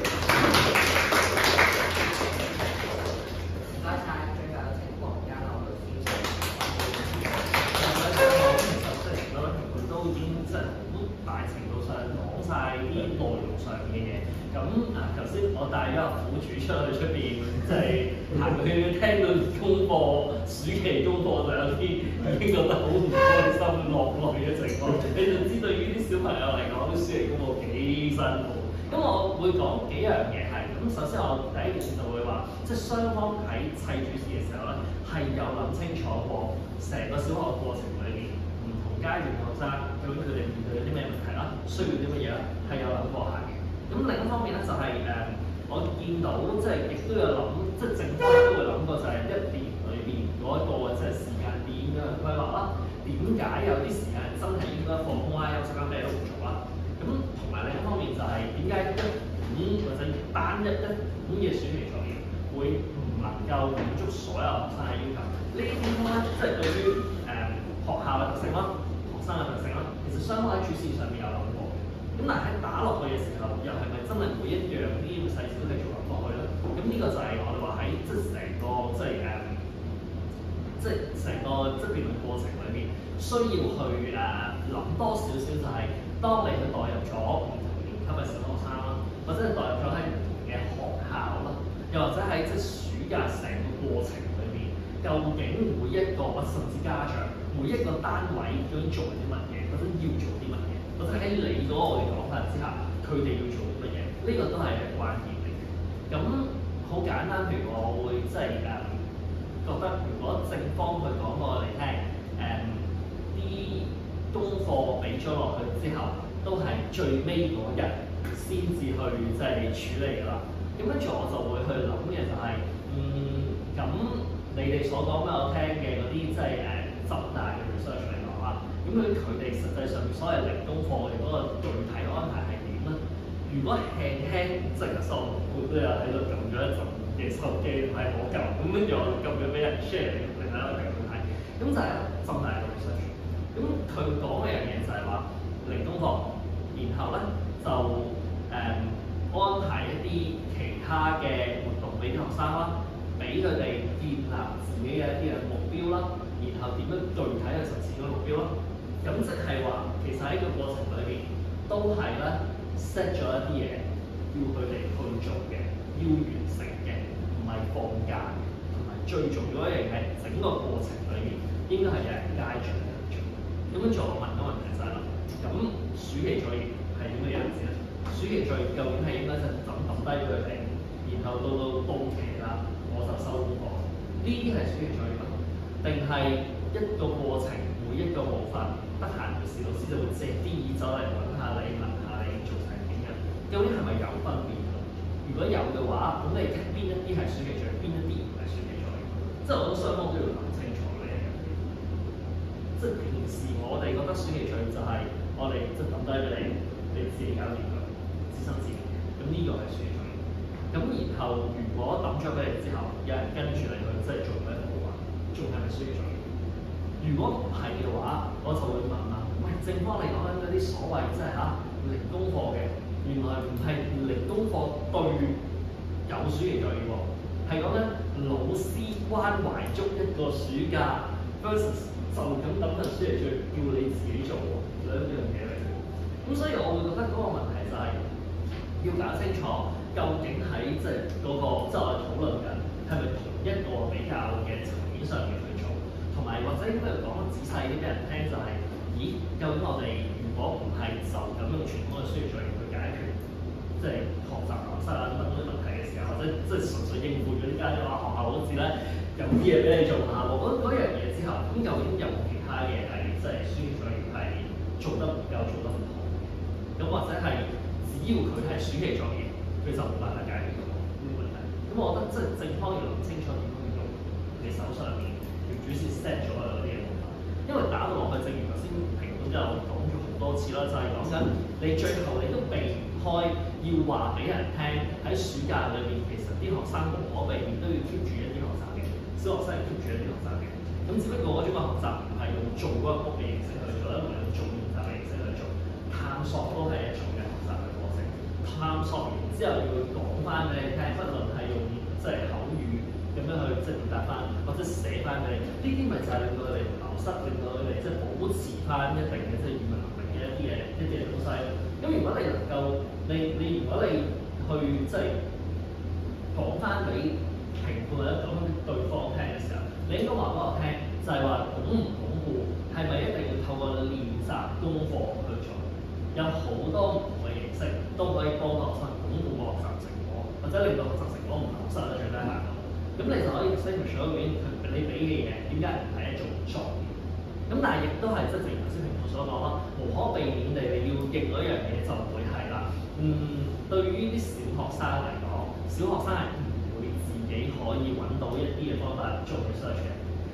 唔該晒，最後有請黃家樂老師。 其實雖然咧，佢都已經即係好大程度上講晒啲內容上面嘅嘢。咁啊，頭先我帶咗阿苦主出去出邊，即係行去聽到功課，暑期功課就有啲已經覺得好唔開心、落淚嘅情況。你就知對於啲小朋友嚟講，啲暑期功課幾辛苦。咁我會講幾樣嘢係，咁首先我第一件事就會話，即係雙方喺砌主試嘅時候咧，係有諗清楚過成個小學過程裏面唔同階段學生究竟佢哋面對有啲咩問題啦，需要啲乜嘢啦，係有諗過下嘅。咁另一方面咧就係、是、誒、呃，我見到即係亦都有諗，即係正方都會諗過就係一年裏邊嗰嗰一個即係時間點樣去規劃啦？點解有啲時間真係應該放空啦，休息間咩都唔做啦？咁同埋另一方面就係點解一本或者單一一本嘅暑期作業會唔能夠滿足所有學生嘅要求？呢啲咧即係對於誒、呃、學校嘅特性啦、學生嘅特性啦，其實雙方喺主線上面有諗過。咁但係喺打落去嘅時候，又係咪真係每一樣呢啲細節都係做緊落去咧？咁呢個就係我哋話喺即係成個即係誒，即係成個即係辯論過程裏面，需要去誒諗、呃、多少少就係、是、當你去代入咗唔同年級嘅小學生啦，或者係代入咗喺唔同嘅學校啦，又或者喺即係暑假成個過程裏面，究竟每一個或甚至家長每一個單位究竟做緊啲乜嘢，或者要做啲乜嘢？或者喺你嗰個我哋講法之下，佢哋要做啲乜嘢？呢、這個都係一個關鍵嚟嘅。咁好簡單，譬如我會即係誒覺得，如果正方佢講過我哋聽，誒、嗯、啲功課俾咗落去之後，都係最尾嗰日先至去即係處理㗎啦。咁跟住我就會去諗嘅就係、是，嗯，咁你哋所講俾我聽嘅嗰啲即係誒浸大嘅 research 嚟講啦。咁佢佢哋實際上所謂零功課嘅嗰個具體安排係點咧？如果輕輕即係收我都有喺度撳咗一陣嘅手機，唔係我撳，咁跟住我撳咗俾人 share 另另一個朋友睇，咁就係浸大嘅 research。咁佢講嘅樣嘢就係話零功課，然後咧就誒、嗯、安排一啲其他嘅活動俾啲學生啦，俾佢哋建立自己嘅一啲嘅目標啦，然後點樣具體去實踐嗰個目標啦。咁即係話，其實喺個過程裏邊都係咧 set 咗一啲嘢，要佢哋去做嘅，要完成嘅，唔係放假嘅，同埋最重要一樣係整個過程裏面應該係有人街住去做。咁樣做我問個問題就係啦，咁暑期作業係點嘅樣子咧？暑期作業究竟係應該就咁抌低佢哋，然後到到到期啦，我就收功課？呢啲係暑期作業啊？定係一個過程每一個部分？得閒嘅時，老師就會借啲耳走嚟揾下你，問下你做成點樣，究竟係咪有分別？如果有嘅話，咁你邊一啲係暑期作業，邊一啲唔係暑期作業？即係我覺得雙方都要諗清楚呢樣嘢。即係平時我哋覺得暑期作業就係我哋即係抌低俾你，你自己搞掂佢，自生自滅。咁呢個係暑期作業。咁然後如果抌咗俾你之後，有人跟住你去即係做咩好啊？仲係咪暑期作業？如果唔係嘅話，我就會問啦，喂，正方你講緊嗰啲所謂即係嚇零功課嘅，原來唔係零功課對有暑期作業喎，係講緊老師關懷足一個暑假 versus 就咁抌份暑期作業叫你自己做喎，兩樣嘢嚟嘅。咁所以我會覺得嗰個問題就係、是、要搞清楚，究竟喺即係嗰個即係我哋討論緊係咪同一個比較嘅層面上面去做。同埋或者應該講得仔細啲俾人聽就係、是，咦？究竟我哋如果唔係就咁用傳統嘅暑期作業去解決，即係學習流失啊等等啲問題嘅時候，或者即係純粹應付咗啲家長話學校好似咧有啲嘢俾你做下喎，嗰嗰樣嘢之後，咁究竟有冇其他嘢係即係暑期作業係做得唔夠、做得唔好？咁或者係只要佢係暑期作業，佢就冇辦法解決到呢個問題。咁我覺得即係正方要諗清楚點樣去用你手上面。主線 set 咗嗰啲嘢部分，因為打到落去，正如頭先評判就講咗好多次啦，就係講緊你最後你都避唔開要話俾人聽喺暑假裏面，其實啲學生無可避免都要 keep 住一啲學習嘅，小學生係 keep 住一啲學習嘅。咁只不過嗰種嘅學習唔係用做嗰個曲嘅形式去做，唔係用做練習嘅形式去做，探索都係一種嘅學習嘅過程。探索完之後要講翻俾你聽，不論係用即係口語。咁樣去即係表達翻，或者寫翻俾你，呢啲咪就係令到佢哋流失，令到佢哋即係保持翻一定嘅即係語文能力嘅一啲嘅一啲嘅東西。咁如果你能夠，你你如果你去即係講翻俾評判或者講翻俾對方聽嘅時候，你應該話俾我聽，就係話鞏唔鞏固，係咪一定要透過練習功課去做？有好多唔同嘅形式都可以幫學生鞏固個學習成果，或者令到學習成果唔流失得最低限度。咁你就可以 distinguish 咗究竟你俾嘅嘢點解唔係一種作業？咁但係亦都係即係正如頭先評判所講啦，無可避免地你要應嗰樣嘢就會係啦。嗯，對於啲小學生嚟講，小學生係唔會自己可以揾到一啲嘅方法做 research 嘅。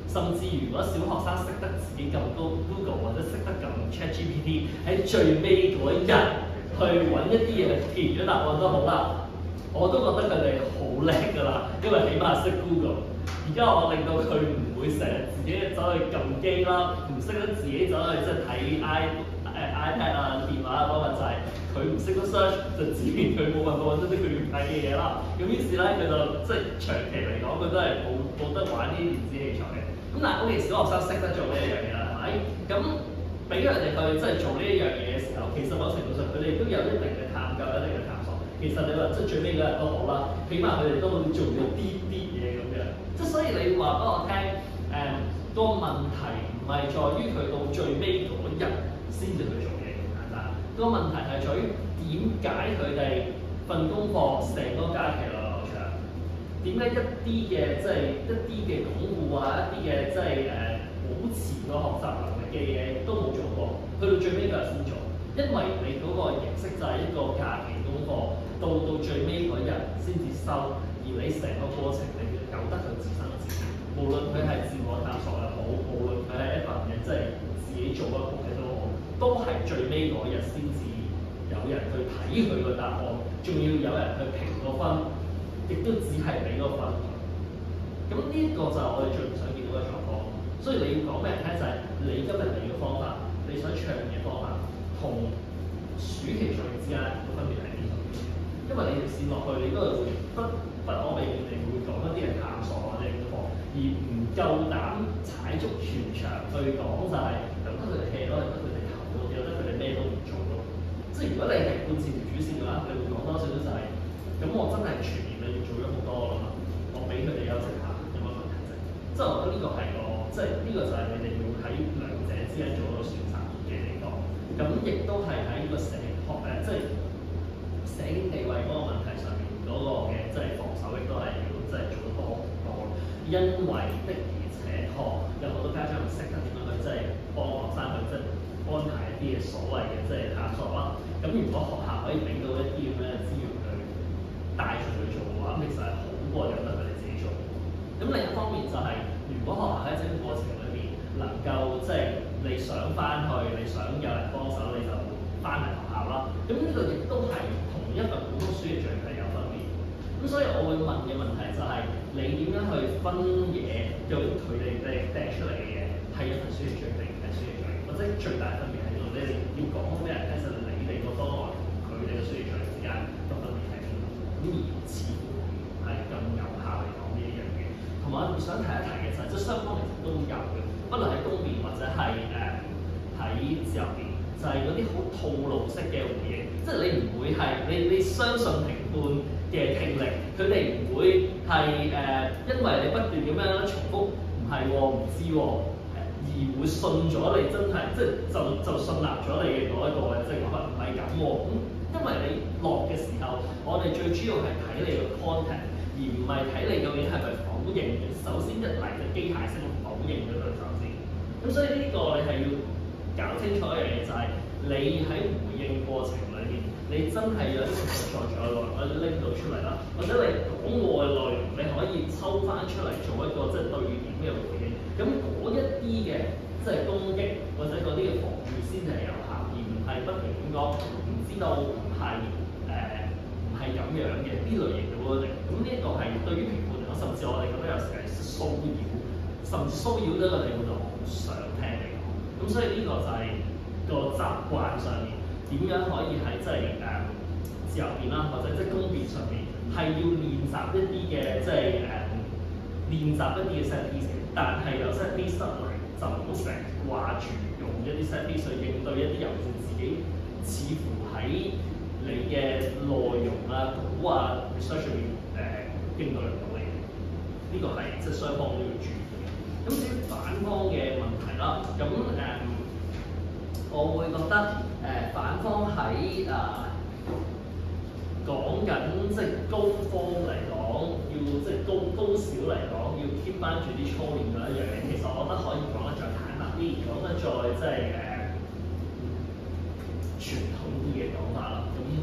甚至如果小學生識得自己撳 Google 或者識得撳 ChatGPT 喺最尾嗰一日去揾一啲嘢填咗答案都好啦，我都覺得佢哋好叻㗎啦，因為起碼識 Google。而家我令到佢唔會成日自己走去撳機啦，唔識得自己走去即係睇 i 誒 iPad 啊電話啊嗰個就係佢唔識得 search 就自然佢冇辦法揾到啲佢要睇嘅嘢啦。咁於是咧佢就即係長期嚟講佢都係冇冇得玩啲電子器材嘅。咁嗱，我哋小學生識得做呢一樣嘢啦，係咪？咁俾佢哋去即係做呢一樣嘢嘅時候，其實某程度上佢哋都有一定嘅探究、一定嘅探索。其實你話即係最尾嗰日都好啦，起碼佢哋都會做咗啲啲嘢咁樣。即係所以你話俾我聽，誒、嗯、個問題唔係在於佢到最尾嗰日先至去做嘢咁簡單，個問題係在於點解佢哋份功課成個假期來來長，點解一啲嘅即係一啲嘅鞏固啊，一啲嘅即係誒保持個學習能力嘅嘢都冇做過，去到最尾嗰日先做，因為你嗰個形式就係一個假期功課，到到最尾嗰日先至收。而你成個過程，你要由得佢自生自滅，無論佢係自我探索又好，無論佢係一份嘅即係自己做一個嘅都好，都係最尾嗰日先至有人去睇佢個答案，仲要有人去評個分，亦都只係俾個分。咁呢一個就係我哋最唔想見到嘅狀況。所以你要講俾人聽就係、是、你今日你嘅方法，你想唱嘅方法，同暑期作業之間個分別係邊度？因為你條線落去，你都係會不不可避免地會講一啲嘅探索或者功課，而唔夠膽踩足全場去講就係由得佢哋 hea 咯，由得佢哋投咯，由得佢哋咩都唔做咯。即係如果你係貫徹條主線嘅話，你會講多少少就係、是，咁我真係全年你要做咗好多啦嘛，我俾佢哋休息下，有乜問題啫？即係我覺得呢個係個，即係呢個就係你哋要喺兩者之間做一個選擇嘅地方。咁亦都係喺呢個社學誒，即係。社經地位嗰個問題上面嗰個嘅即係防守亦都係要即係做得多好多，因為的而且確有好多家長唔識得點樣去即係幫學生去即係安排一啲嘅所謂嘅即係探索啦。咁如果學校可以俾到一啲咁樣嘅資源去帶住佢做嘅話，咁其實係好過由得佢哋自己做。咁另一方面就係、是，如果學校喺整個過程裏邊能夠即係你想翻去，你想有人幫手，你就翻嚟學校啦。咁呢個亦都係同一份普通暑期作業係有分別。咁所以我會問嘅問題就係、是，你點樣去分嘢？究竟佢哋掟掟出嚟嘅嘢係一份暑期作業定係暑期作業？或者最大分別喺度？你哋要講俾人聽，就係你哋個方案同佢哋嘅暑期作業之間個分別係邊度？咁而似乎係咁有效嚟講呢一樣嘢。同埋我想提一提嘅就係、是，即係雙方其實都有嘅，不論喺公面或者係誒喺自由面。就係嗰啲好套路式嘅回應，即係你唔會係你你相信評判嘅聽力，佢哋唔會係誒、呃，因為你不斷咁樣重複，唔係喎，唔知喎、哦，而會信咗你真係，即係就就信納咗你嘅嗰一個嘅，即係話唔係咁喎。咁因為你落嘅時候，我哋最主要係睇你個 content，而唔係睇你究竟係咪否認。首先一嚟就機械式否認咗對手先，咁所以呢個你係要搞清楚一樣嘢就係、是，你喺回應過程裏面，你真係有啲實實在在嘅內容可以拎到出嚟啦，或者你講過嘅內容，你可以抽翻出嚟做一個即係對點嘅回應。咁嗰一啲嘅即係攻擊或者嗰啲嘅防禦先係有效，而唔係不斷咁講唔知道唔係誒唔係咁樣嘅呢類型嘅 wording。咁呢一個係對於評判嚟講，甚至我哋覺得有時係騷擾，甚至騷擾咗個地方就好想聽你講。咁所以呢個就係個習慣上面點樣可以喺即係誒自由面啦，或者即係公面上面係要練習一啲嘅即係誒、嗯、練習一啲嘅 set piece， 但係有 set piece 得嚟就唔好成日掛住用一啲 set piece 去應對一啲尤其是自己似乎喺你嘅內容啊、稿啊、research 上面誒應對唔到嘅。呢、這個係即係雙方都要注意嘅。咁至於反方嘅問題啦，咁誒、嗯，我會覺得誒、呃、反方喺誒、呃、講緊即係高方嚟講，要即係高高小嚟講，要 keep 翻住啲操練嗰一樣嘢。其實我覺得可以講得再坦白啲，講得再即係誒傳統啲嘅講法啦。咁好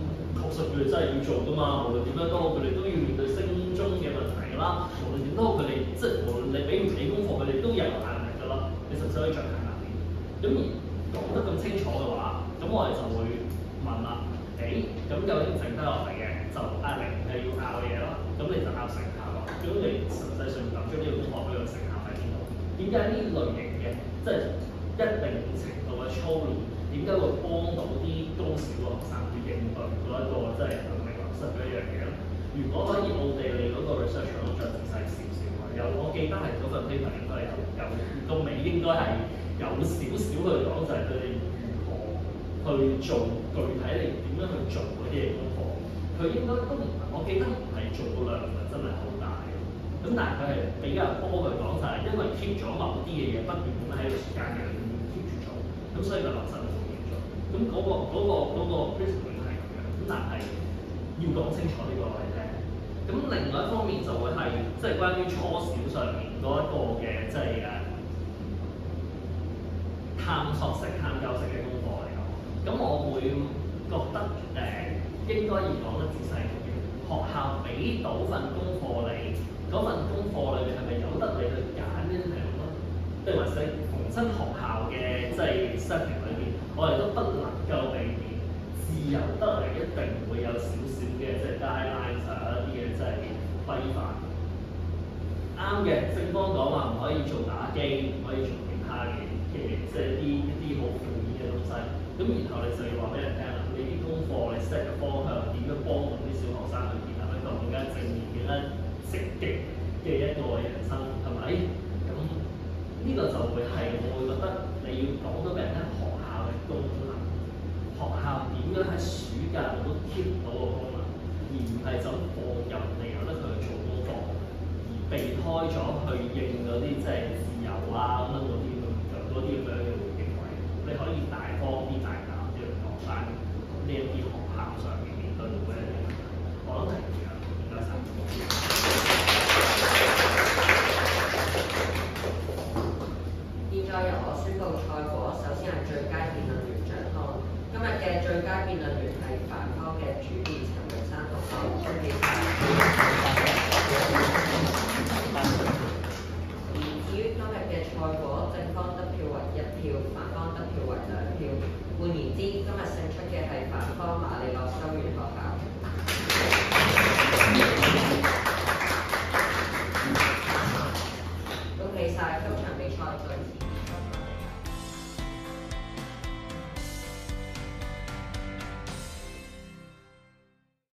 學術佢哋真係要做㗎嘛，無論點樣都好，佢哋都要面對升中嘅問題㗎啦。無論點都好，佢哋即係無論你俾唔俾功課，佢哋都有壓力㗎啦。你實際可以着眼下啲。咁而講得咁清楚嘅話，咁我哋就會問啦，誒、欸，咁究竟剩低落嚟嘅就壓力係要拗嘢啦，咁你就拗成效啦。咁你實際上揼咗呢個功課俾個成效喺邊度？點解呢類型嘅即係一定程度嘅操練，點解會幫到啲中小嘅學生去應對嗰一個即係能力流失嘅一樣嘢咧？如果可以奧地利嗰個 research 講再仔細少少嘅，有我記得係嗰份 paper 應該有有個尾應該係有少少去講就係佢哋如何去做具體嚟點樣去做嗰啲嘢功課。佢應該都唔係，我記得唔係做個量唔係真係好大嘅。咁但係佢係比較多去講就係因為 keep 咗某啲嘅嘢不斷咁喺個時間嘅裏面 keep 住做，咁所以個流失就好嚴重。咁嗰、嗰個嗰、嗰個嗰、嗰個 principle 係咁樣，咁但係要講清楚呢個嚟聽。咁另外一方面就會係即係關於初小上面嗰一個嘅即係誒探索式、探究式嘅功課嚟講，咁我會覺得誒、呃、應該要講得仔細啲。學校俾到份功課你，嗰份功課裏面係咪由得你去揀呢啲題目咧？定還是逢親學校嘅即係 setting 裏邊，我哋都不能夠避免自由得嚟，一定會有少少嘅即係 guidelines 啊一啲嘅即係規範。啱嘅，正方講話唔可以做打機，唔可以做其他嘅嘅即係啲一啲好負面嘅東西。咁然後你就要話俾人聽啦，你啲功課你 set 嘅方向點樣幫到啲小學生去建立一個更加正面、更加積極嘅一個人生，係咪？咁呢個就會係我會覺得你要講到俾人聽學校嘅功能，學校點樣喺暑假度都 keep 到個功能，而唔係就放任你由得佢去做功課，而避開咗去應嗰啲即係自由啊咁樣嗰啲咁嗰啲咁樣嘅認為，你可以大方啲、大膽啲去講翻呢一啲學校上面面對到嘅一啲問題。我諗係咁樣，唔該晒。 現在由我宣布賽果，首先係最佳辯論員獎項。今日嘅最佳辯論員係繁科嘅主辯陳玉珊同學，恭喜晒。而至於今日嘅賽果，正方得票為一票，反方得票為兩票。換言之，今日勝出嘅係反方馬里